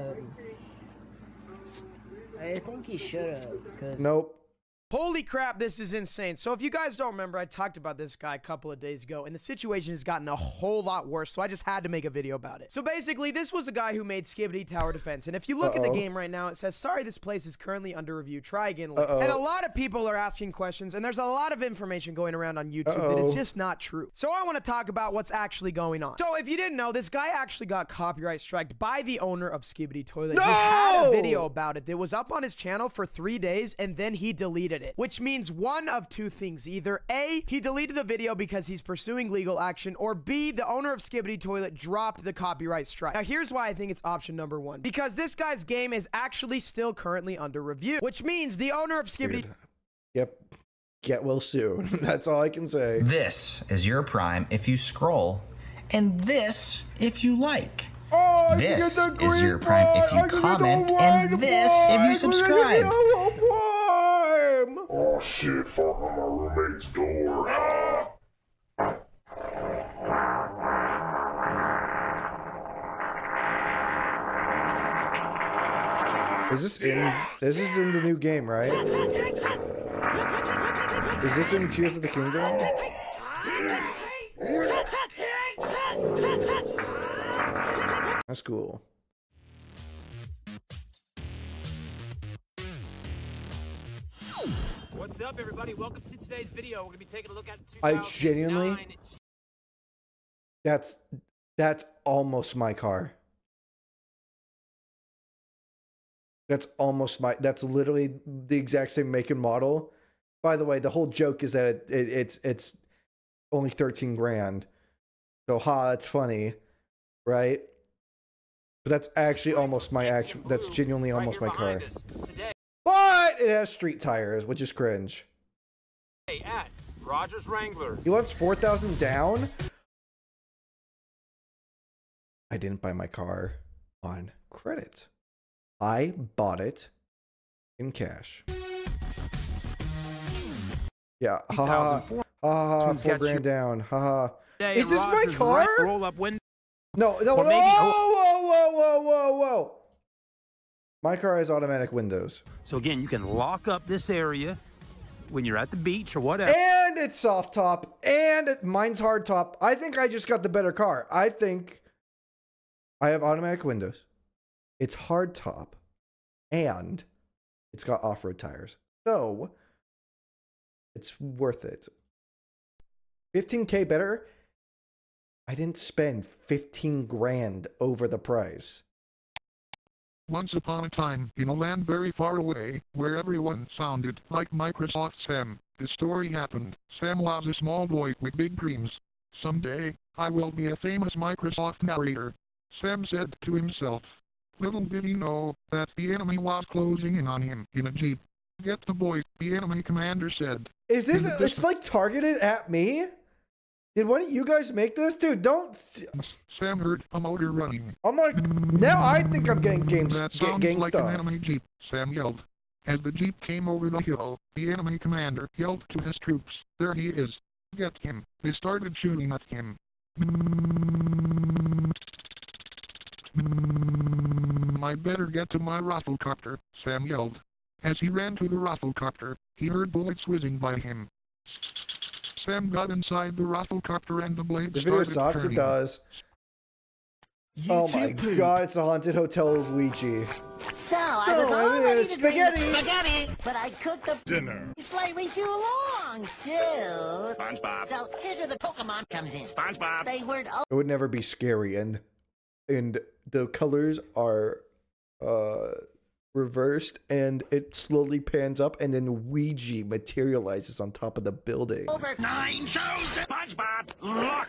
I think he should have, because... Nope. Holy crap, this is insane. So if you guys don't remember, I talked about this guy a couple of days ago, and the situation has gotten a whole lot worse, so I just had to make a video about it. So basically, this was a guy who made Skibidi Tower Defense, and if you look at the game right now, it says, sorry, this place is currently under review. Try again later. And a lot of people are asking questions, and there's a lot of information going around on YouTube that is just not true. So I want to talk about what's actually going on. So if you didn't know, this guy actually got copyright striked by the owner of Skibidi Toilet. He had a video about it that was up on his channel for 3 days, and then he deleted it, which means one of two things. Either A, he deleted the video because he's pursuing legal action, or B, the owner of Skibidi Toilet dropped the copyright strike. Now, here's why I think it's option number 1. Because this guy's game is actually still currently under review, which means the owner of Skibidi... Yep. Get well soon. That's all I can say. This is your prime if you scroll, and this if you like. Oh, this is your prime if you comment, and this if you subscribe. Oh shit, fuck on my roommate's door. This is in the new game, right? Is this in Tears of the Kingdom? That's cool. What's up, everybody? Welcome to today's video. We're gonna be taking a look at 2009. I genuinely... That's almost my car. That's almost my... That's literally the exact same make and model. By the way, the whole joke is that it's only 13 grand. So, that's funny, right? But that's actually almost my actual... That's genuinely almost my car. But it has street tires, which is cringe. Hey, at Rogers Wrangler. He wants 4,000 down? I didn't buy my car on credit. I bought it in cash. Yeah, haha. Haha, 4 grand down. Haha. Is this my car? Roll up window. No, whoa. My car has automatic windows. So again, you can lock up this area when you're at the beach or whatever. And it's soft top, and mine's hard top. I think I just got the better car. I think I have automatic windows. It's hard top, and it's got off-road tires. So it's worth it. 15K better? I didn't spend 15 grand over the price. Once upon a time, in a land very far away, where everyone sounded like Microsoft Sam, this story happened. Sam was a small boy with big dreams. Someday, I will be a famous Microsoft narrator. Sam said to himself. Little did he know that the enemy was closing in on him in a jeep. Get the boy, the enemy commander said. Is this, it's like targeted at me? Did one of you guys make this? Dude, don't... Sam heard a motor running. I'm like, now I think I'm getting gang That sounds like an enemy jeep, Sam yelled. As the jeep came over the hill, the enemy commander yelled to his troops, there he is. Get him. They started shooting at him. I better get to my rafflecopter, Sam yelled. As he ran to the rafflecopter, he heard bullets whizzing by him. Sam got inside the rafflecopter and the blade This video started sucks, turning. it does. Oh my god, it's a haunted hotel of Luigi. So, I was all ready to spaghetti! drink spaghetti, but I cooked the dinner slightly too long, too. SpongeBob. So, here's where the Pokemon comes in. SpongeBob. They weren't It would never be scary, and the colors are reversed, and it slowly pans up, and then Ouija materializes on top of the building. over 9 shows. SpongeBob, look!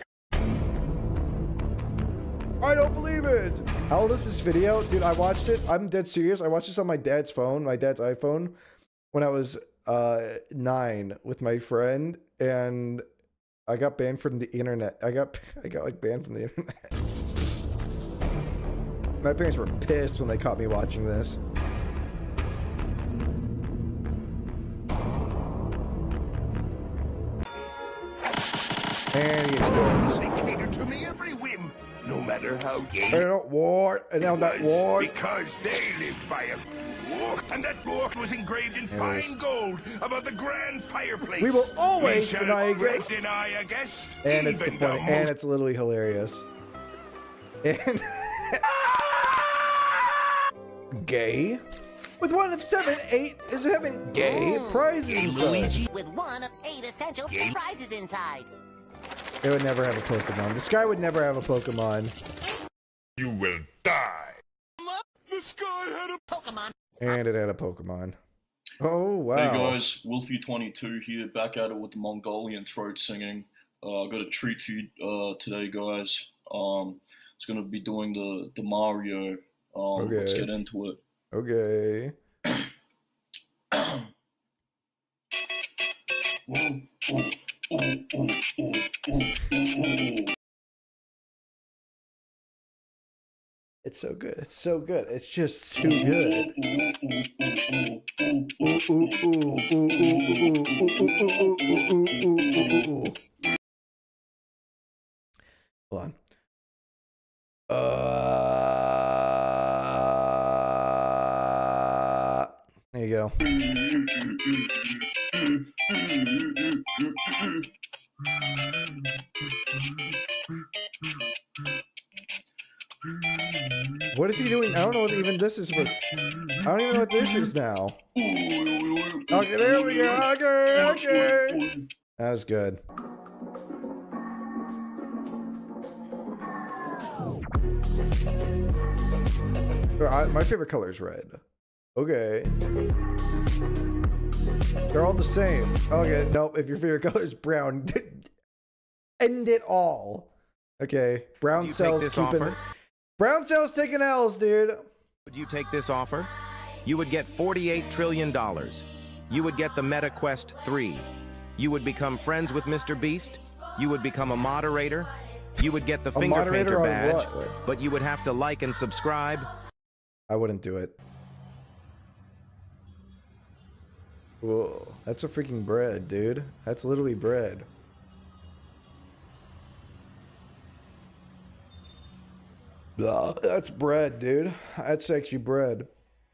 I don't believe it! How old is this video? Dude, I watched it. I'm dead serious. I watched this on my dad's phone, my dad's iPhone, when I was 9 with my friend, and I got banned from the internet. I got like banned from the internet. My parents were pissed when they caught me watching this. And he explodes. They cater to me every whim, no matter how gay. I don't war, and now that war. Because they live by a war, and that war was engraved in fine gold above the grand fireplace. We will always We deny a guest. deny a guest. And it's the even point, and it's literally hilarious. And gay? With one of 7, 8 is having gay prizes inside. With one of 8 essential prizes inside. They would never have a Pokemon. This guy would never have a Pokemon. You will die. The sky had a Pokemon. And it had a Pokemon. Oh, wow. Hey guys, Wolfie22 here, back at it with the Mongolian throat singing. I got a treat for you today, guys. It's gonna be doing the Mario. Okay. Let's get into it. Okay. It's so good. It's so good. It's just too good. Hold on. There you go. What is he doing? I don't know what even this is. I don't even know what this is now. Okay, there we go. Okay, okay. That was good. My favorite color is red. Okay. They're all the same. Okay, nope. If your favorite color is brown, end it all. Okay, brown cells keeping. Brown cells taking L's, dude. Would you take this offer? You would get $48 trillion. You would get the Meta Quest 3. You would become friends with Mr. Beast. You would become a moderator. You would get the finger painter badge, but you would have to like and subscribe. I wouldn't do it. Whoa, that's a freaking bread, dude. That's literally bread. Blah, that's bread, dude. That's actually bread.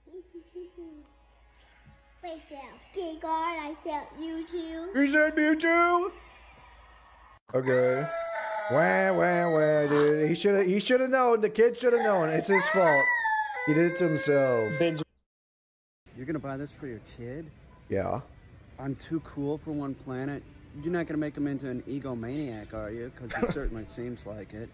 Wait, King God, I sent you too. You sent me too? Okay. Wah, wah, wah, dude. He should have known. The kid should have known. It's his fault. He did it to himself. You're gonna buy this for your kid? Yeah. I'm too cool for one planet. You're not gonna make him into an egomaniac, are you? Because it certainly seems like it.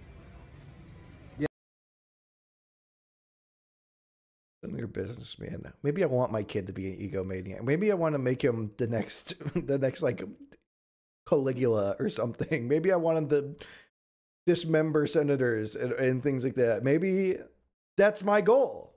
None of your business, man. Maybe I want my kid to be an egomaniac. Maybe I want to make him the next like Caligula or something. Maybe I want him to dismember senators and things like that. Maybe that's my goal.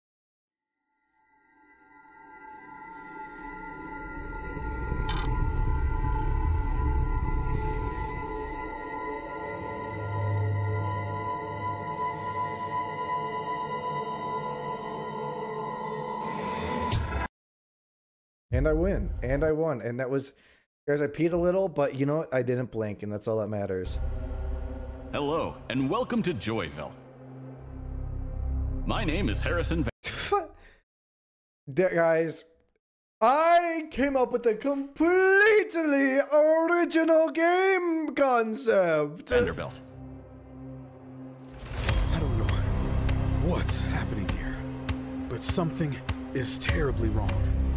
And I win, and I won, and that was, guys, I peed a little, but you know what? I didn't blink, and that's all that matters. Hello, and welcome to Joyville. My name is Harrison. Guys, I came up with a completely original game concept. Vanderbilt. I don't know what's happening here, but something is terribly wrong.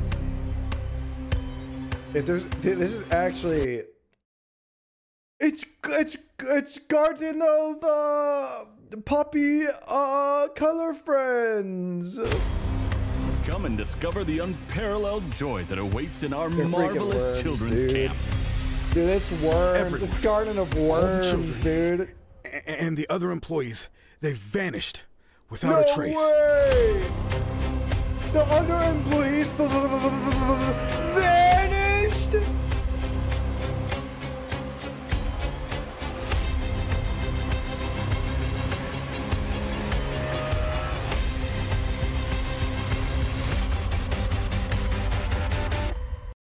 This is actually, it's Garden of Poppy Color Friends. Come and discover the unparalleled joy that awaits in our marvelous worms, children's dude. camp. Dude, it's worms. Everyone. It's Garden of Worms, dude. And the other employees, they vanished without a trace. No way! The other employees vanished!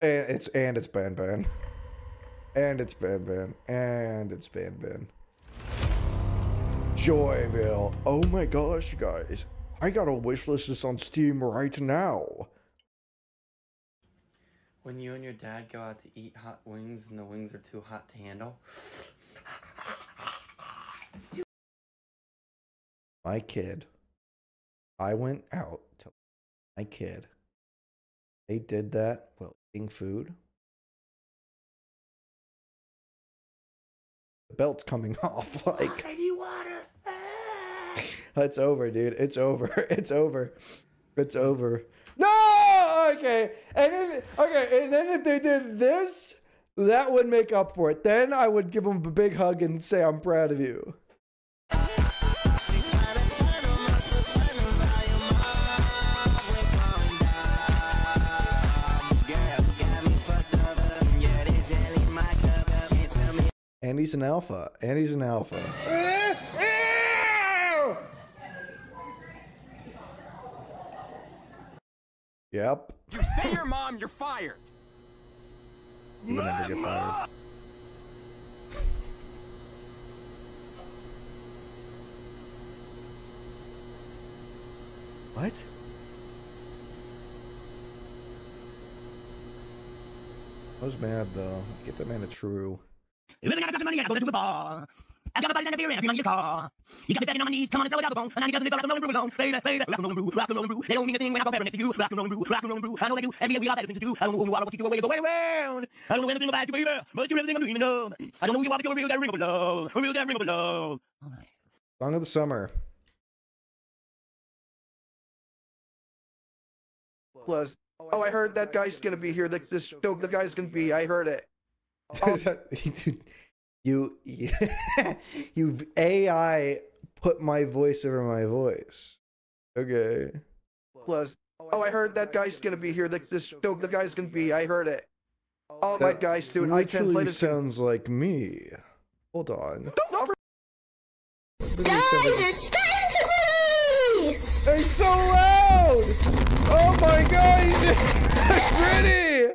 And it's Ban Ban. And it's Ban Ban. And it's Ban Ban. Joyville. Oh my gosh, guys. I gotta wishlist this on Steam right now. When you and your dad go out to eat hot wings and the wings are too hot to handle. My kid. I went out to my kid. They did that while eating food. The belt's coming off. Like, it's over, dude. It's over. It's over. It's over. No! Okay. And then, if they did this, that would make up for it. Then I would give them a big hug and say, I'm proud of you. And he's an alpha. And he's an alpha. Yep. You say your mom, you're fired. You would never get fired. What? I was mad though. Get that man a true. If I got the money, I go to the bar. I got a body in the beer, every on your car. You got me begging on my knees, come on and throw it out the bone. And I need to rock and roll and brew alone. Baby, baby, rock and roll and brew, rock and roll and brew. They don't mean a thing when I go better next to you. Rock and roll and brew, rock and roll and brew. I know they do, and we got better things to do. I don't know who you are, what you do, where you go, way around. I don't know anything about you, baby, but you're everything I'm dreaming of. I don't know who you are, but you're a real that ring of love. A real that ring of love. Song of the summer. Plus, oh, I heard that guy's gonna be here. The guy's gonna be. I heard it. You AI put my voice over my voice. Okay. Plus, oh, I heard that guy's gonna be here. The guy's gonna be. I heard it. All right, guys, dude. I can play this. Sounds like me. Hold on. Guys, it's time to play! It's so loud! Oh my god, he's pretty!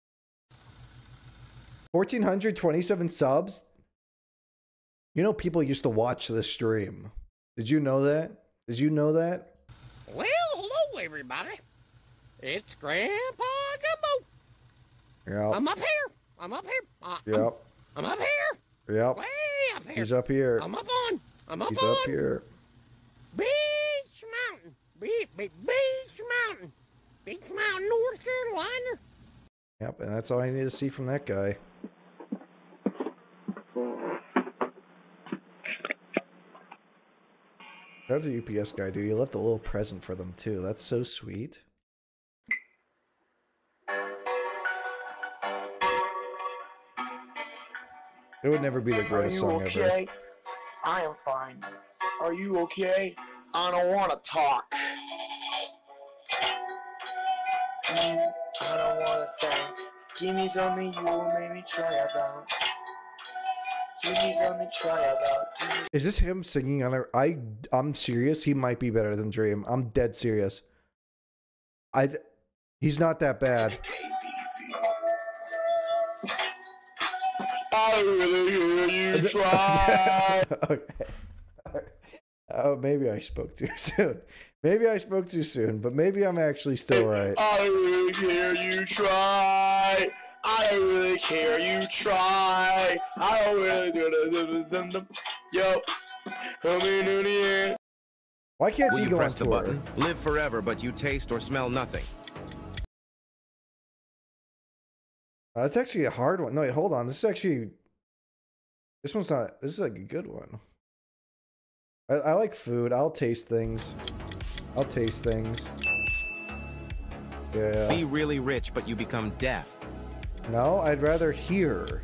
1,427 subs? You know people used to watch this stream. Did you know that? Did you know that? Well, hello, everybody. It's Grandpa Gumbo. Yep. I'm up here. I'm up here. Yep. I'm up here. Yep. Way up here. He's up here. I'm up on. I'm up He's on. up here. Beach Mountain. Beach Mountain. Beach Mountain, North Carolina. Yep, and that's all I need to see from that guy. That's a UPS guy, dude. He left a little present for them, too. That's so sweet. It would never be the greatest song ever. Are you okay? I am fine. Are you okay? I don't want to talk. I don't want to think. Give me something you will make me try about. Give me something to try about. Is this him singing on a... I'm serious. He might be better than Dream. I'm dead serious. He's not that bad. I really hear you try. Okay. Oh, maybe I spoke too soon. Maybe I spoke too soon, but maybe I'm actually still right. I really hear you try. I don't really care, you try. I don't really do this. Yo, why can't Will he you go press on the tour? button? Live forever, but you taste or smell nothing. That's actually a hard one. No, wait, hold on. This is actually... This one's not... This is like a good one. I like food. I'll taste things. I'll taste things. Yeah. Be really rich, but you become deaf. No, I'd rather hear.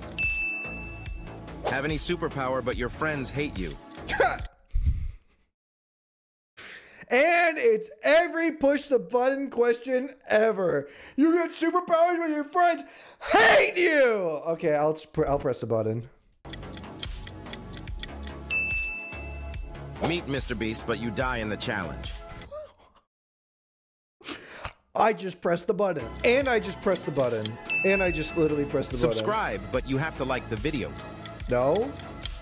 Have any superpower, but your friends hate you. And it's every push the button question ever. You get superpowers, but your friends hate you. Okay, I'll press the button. Meet Mr. Beast, but you die in the challenge. I just pressed the button. And I just pressed the button. And I just literally pressed the button. Subscribe, but you have to like the video. No.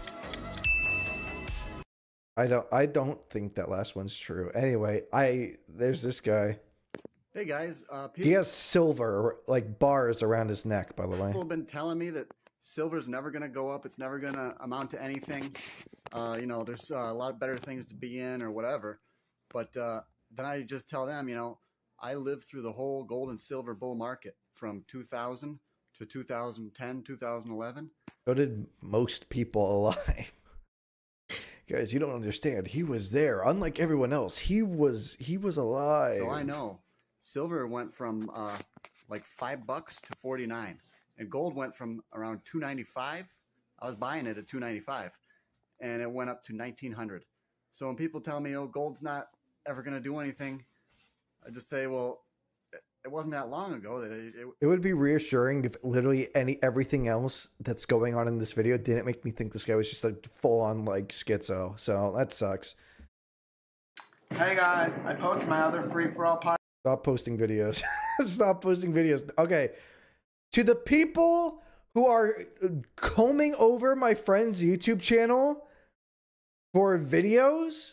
I don't think that last one's true. Anyway, there's this guy. Hey guys, He has silver, like, bars around his neck, by the way. people have been telling me that silver's never going to go up. It's never going to amount to anything. You know, there's a lot better things to be in or whatever. But then I just tell them, you know, I lived through the whole gold and silver bull market from 2000 to 2010, 2011. So did most people alive. Guys, you don't understand. He was there. Unlike everyone else, he was alive. So I know. Silver went from like $5 to 49, and gold went from around 295. I was buying it at 295, and it went up to 1900. So when people tell me, "Oh, gold's not ever going to do anything," I just say, "Well, it wasn't that long ago that It would be reassuring if literally everything else that's going on in this video didn't make me think this guy was just like full on like schizo. So that sucks. Hey guys, I post my other free-for-all part. Stop posting videos. Stop posting videos. Okay. To the people who are combing over my friend's YouTube channel for videos,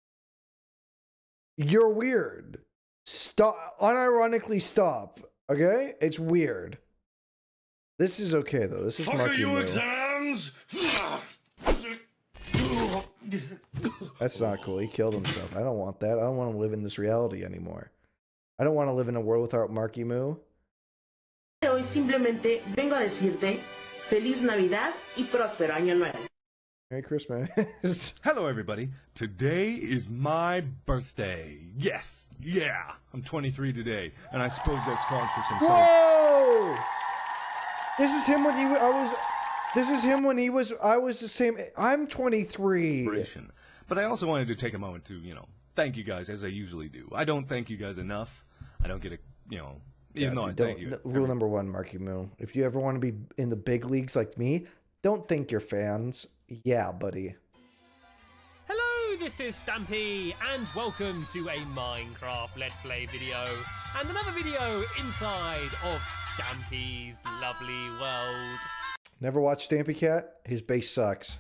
you're weird. Stop. Unironically stop. Okay? It's weird. This is okay, though. This is Marky Moo. Exams? That's not cool. He killed himself. I don't want that. I don't want to live in this reality anymore. I don't want to live in a world without Marky Moo. Hoy simplemente vengo a decirte Feliz Navidad y próspero año nuevo. Merry Christmas. Hello, everybody. Today is my birthday. Yes, yeah. I'm 23 today, and I suppose that's cause for some. Whoa! This is him when he was. This is him when he was. I was the same. I'm 23. But I also wanted to take a moment to, thank you guys as I usually do. I don't thank you guys enough. I don't get even though I thank you. Rule number one, Marky Moo. If you ever want to be in the big leagues like me, don't thank your fans. Yeah, buddy. Hello, this is Stampy, and welcome to a Minecraft Let's Play video, and another video inside of Stampy's lovely world. Never watched Stampy Cat? His bass sucks.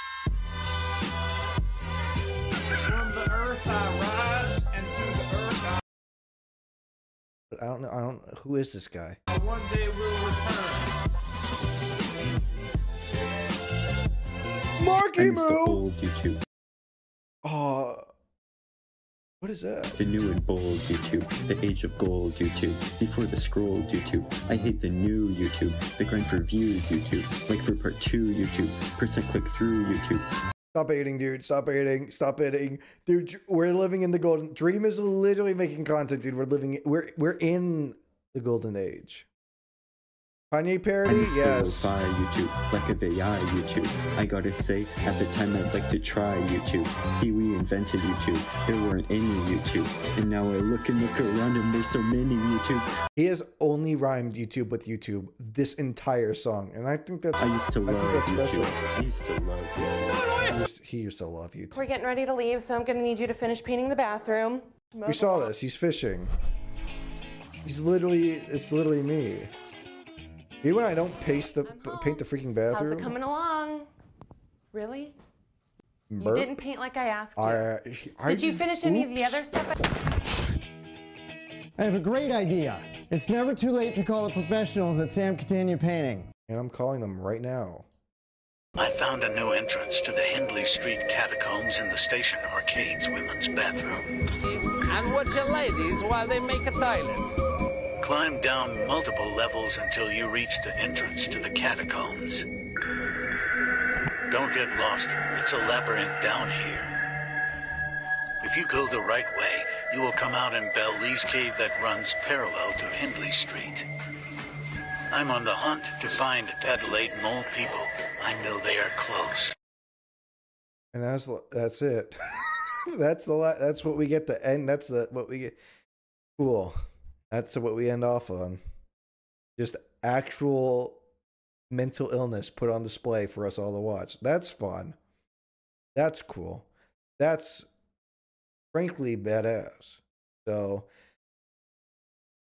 From the earth I rise, and to the earth I... But I don't know. Who is this guy? One day will return. Marky Moo! The old YouTube. What is that? The new and bold YouTube. The age of gold YouTube. Before the scroll YouTube. I hate the new YouTube. The grind for views YouTube. Like for part 2 YouTube. Percent click through YouTube. Stop hating, dude. Stop hating. Stop hating. Dude, we're living in the golden... Dream is literally making content, dude. We're in the golden age. Kanye parody? Yes. By YouTube, like of AI YouTube. I gotta say, at the time I'd like to try YouTube. See, we invented YouTube. There weren't any YouTube. And now I look around and there's so many YouTubes. He has only rhymed YouTube with YouTube this entire song. And I think that's... I used to love YouTube. Special. I used to love YouTube. He used to love YouTube. We're getting ready to leave, so I'm gonna need you to finish painting the bathroom. We saw this. He's fishing. It's literally me. Even when I don't paint the freaking bathroom. How's it coming along? Really? Merp? You didn't paint like I asked you. Did you finish any of the other stuff? I have a great idea. It's never too late to call the professionals at Sam Catania Painting. And I'm calling them right now. I found a new entrance to the Hindley Street catacombs in the station arcade's women's bathroom. And watch your ladies while they make a toilet. Climb down multiple levels until you reach the entrance to the catacombs. Don't get lost. It's a labyrinth down here. If you go the right way, you will come out in Bell-Lee's cave that runs parallel to Hindley Street. I'm on the hunt to find Adelaide Mole people. I know they are close. And that's it. That's what we get to end. What we get. Cool. That's what we end off on. Just actual mental illness put on display for us all to watch. That's fun. That's cool. That's frankly badass. So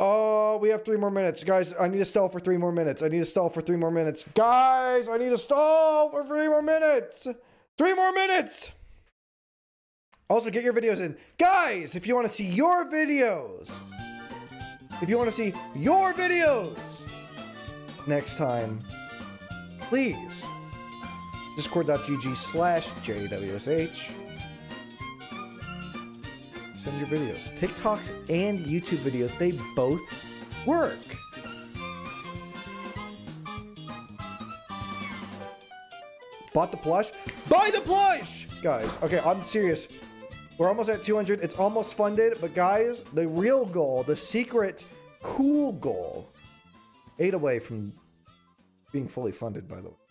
Oh, we have 3 more minutes. Guys, I need to stall for 3 more minutes. I need to stall for 3 more minutes. Guys, I need to stall for 3 more minutes. 3 more minutes. Also, get your videos in. Guys, if you want to see your videos, next time, please, discord.gg/JWSH. Send your videos. TikToks and YouTube videos, they both work. Bought the plush? Buy the plush! Guys, okay, I'm serious. We're almost at 200. It's almost funded, but guys, the real goal, the secret cool goal, 8 away from being fully funded, by the way.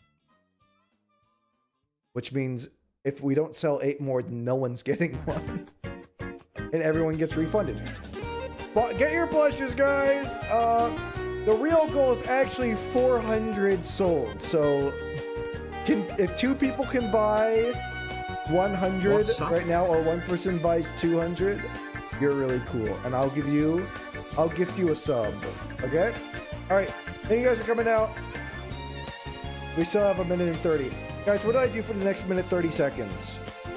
Which means if we don't sell 8 more, then no one's getting one. And everyone gets refunded. But get your plushes, guys. The real goal is actually 400 sold. So if 2 people can buy 100 right now, or 1 person buys 200, you're really cool. And I'll gift you a sub. Okay? Alright. Thank you guys for coming out. We still have 1 minute and 30. Guys, what do I do for the next minute 30 seconds?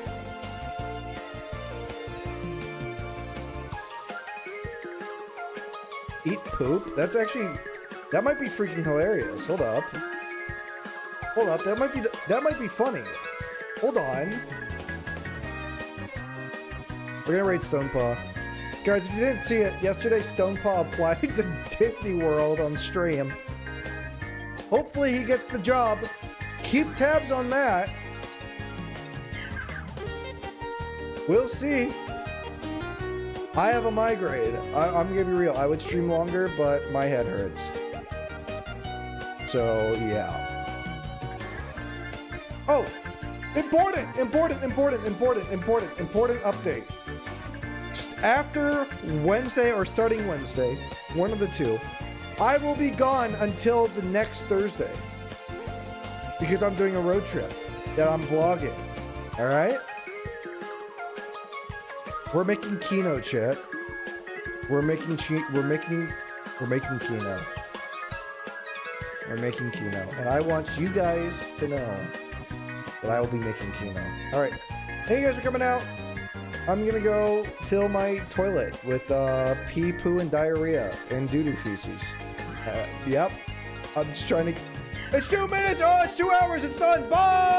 Eat poop? That might be freaking hilarious. Hold up. That might be funny. Hold on. We're gonna raid Stonepaw. Guys, if you didn't see it, yesterday Stonepaw applied to Disney World on stream. Hopefully he gets the job. Keep tabs on that. We'll see. I have a migraine. I'm gonna be real. I would stream longer, but my head hurts. So, yeah. Oh! Important update. After Wednesday or starting Wednesday, one of the two, I will be gone until the next Thursday. Because I'm doing a road trip that I'm vlogging. Alright? We're making Kino, chat. We're making Kino. We're making Kino. And I want you guys to know that I will be making Kino. Alright. Thank you guys for coming out. I'm gonna go fill my toilet with pee, poo, and diarrhea and doo-doo feces. Yep. I'm just trying to... It's 2 minutes! Oh, it's 2 hours! It's done! Bye!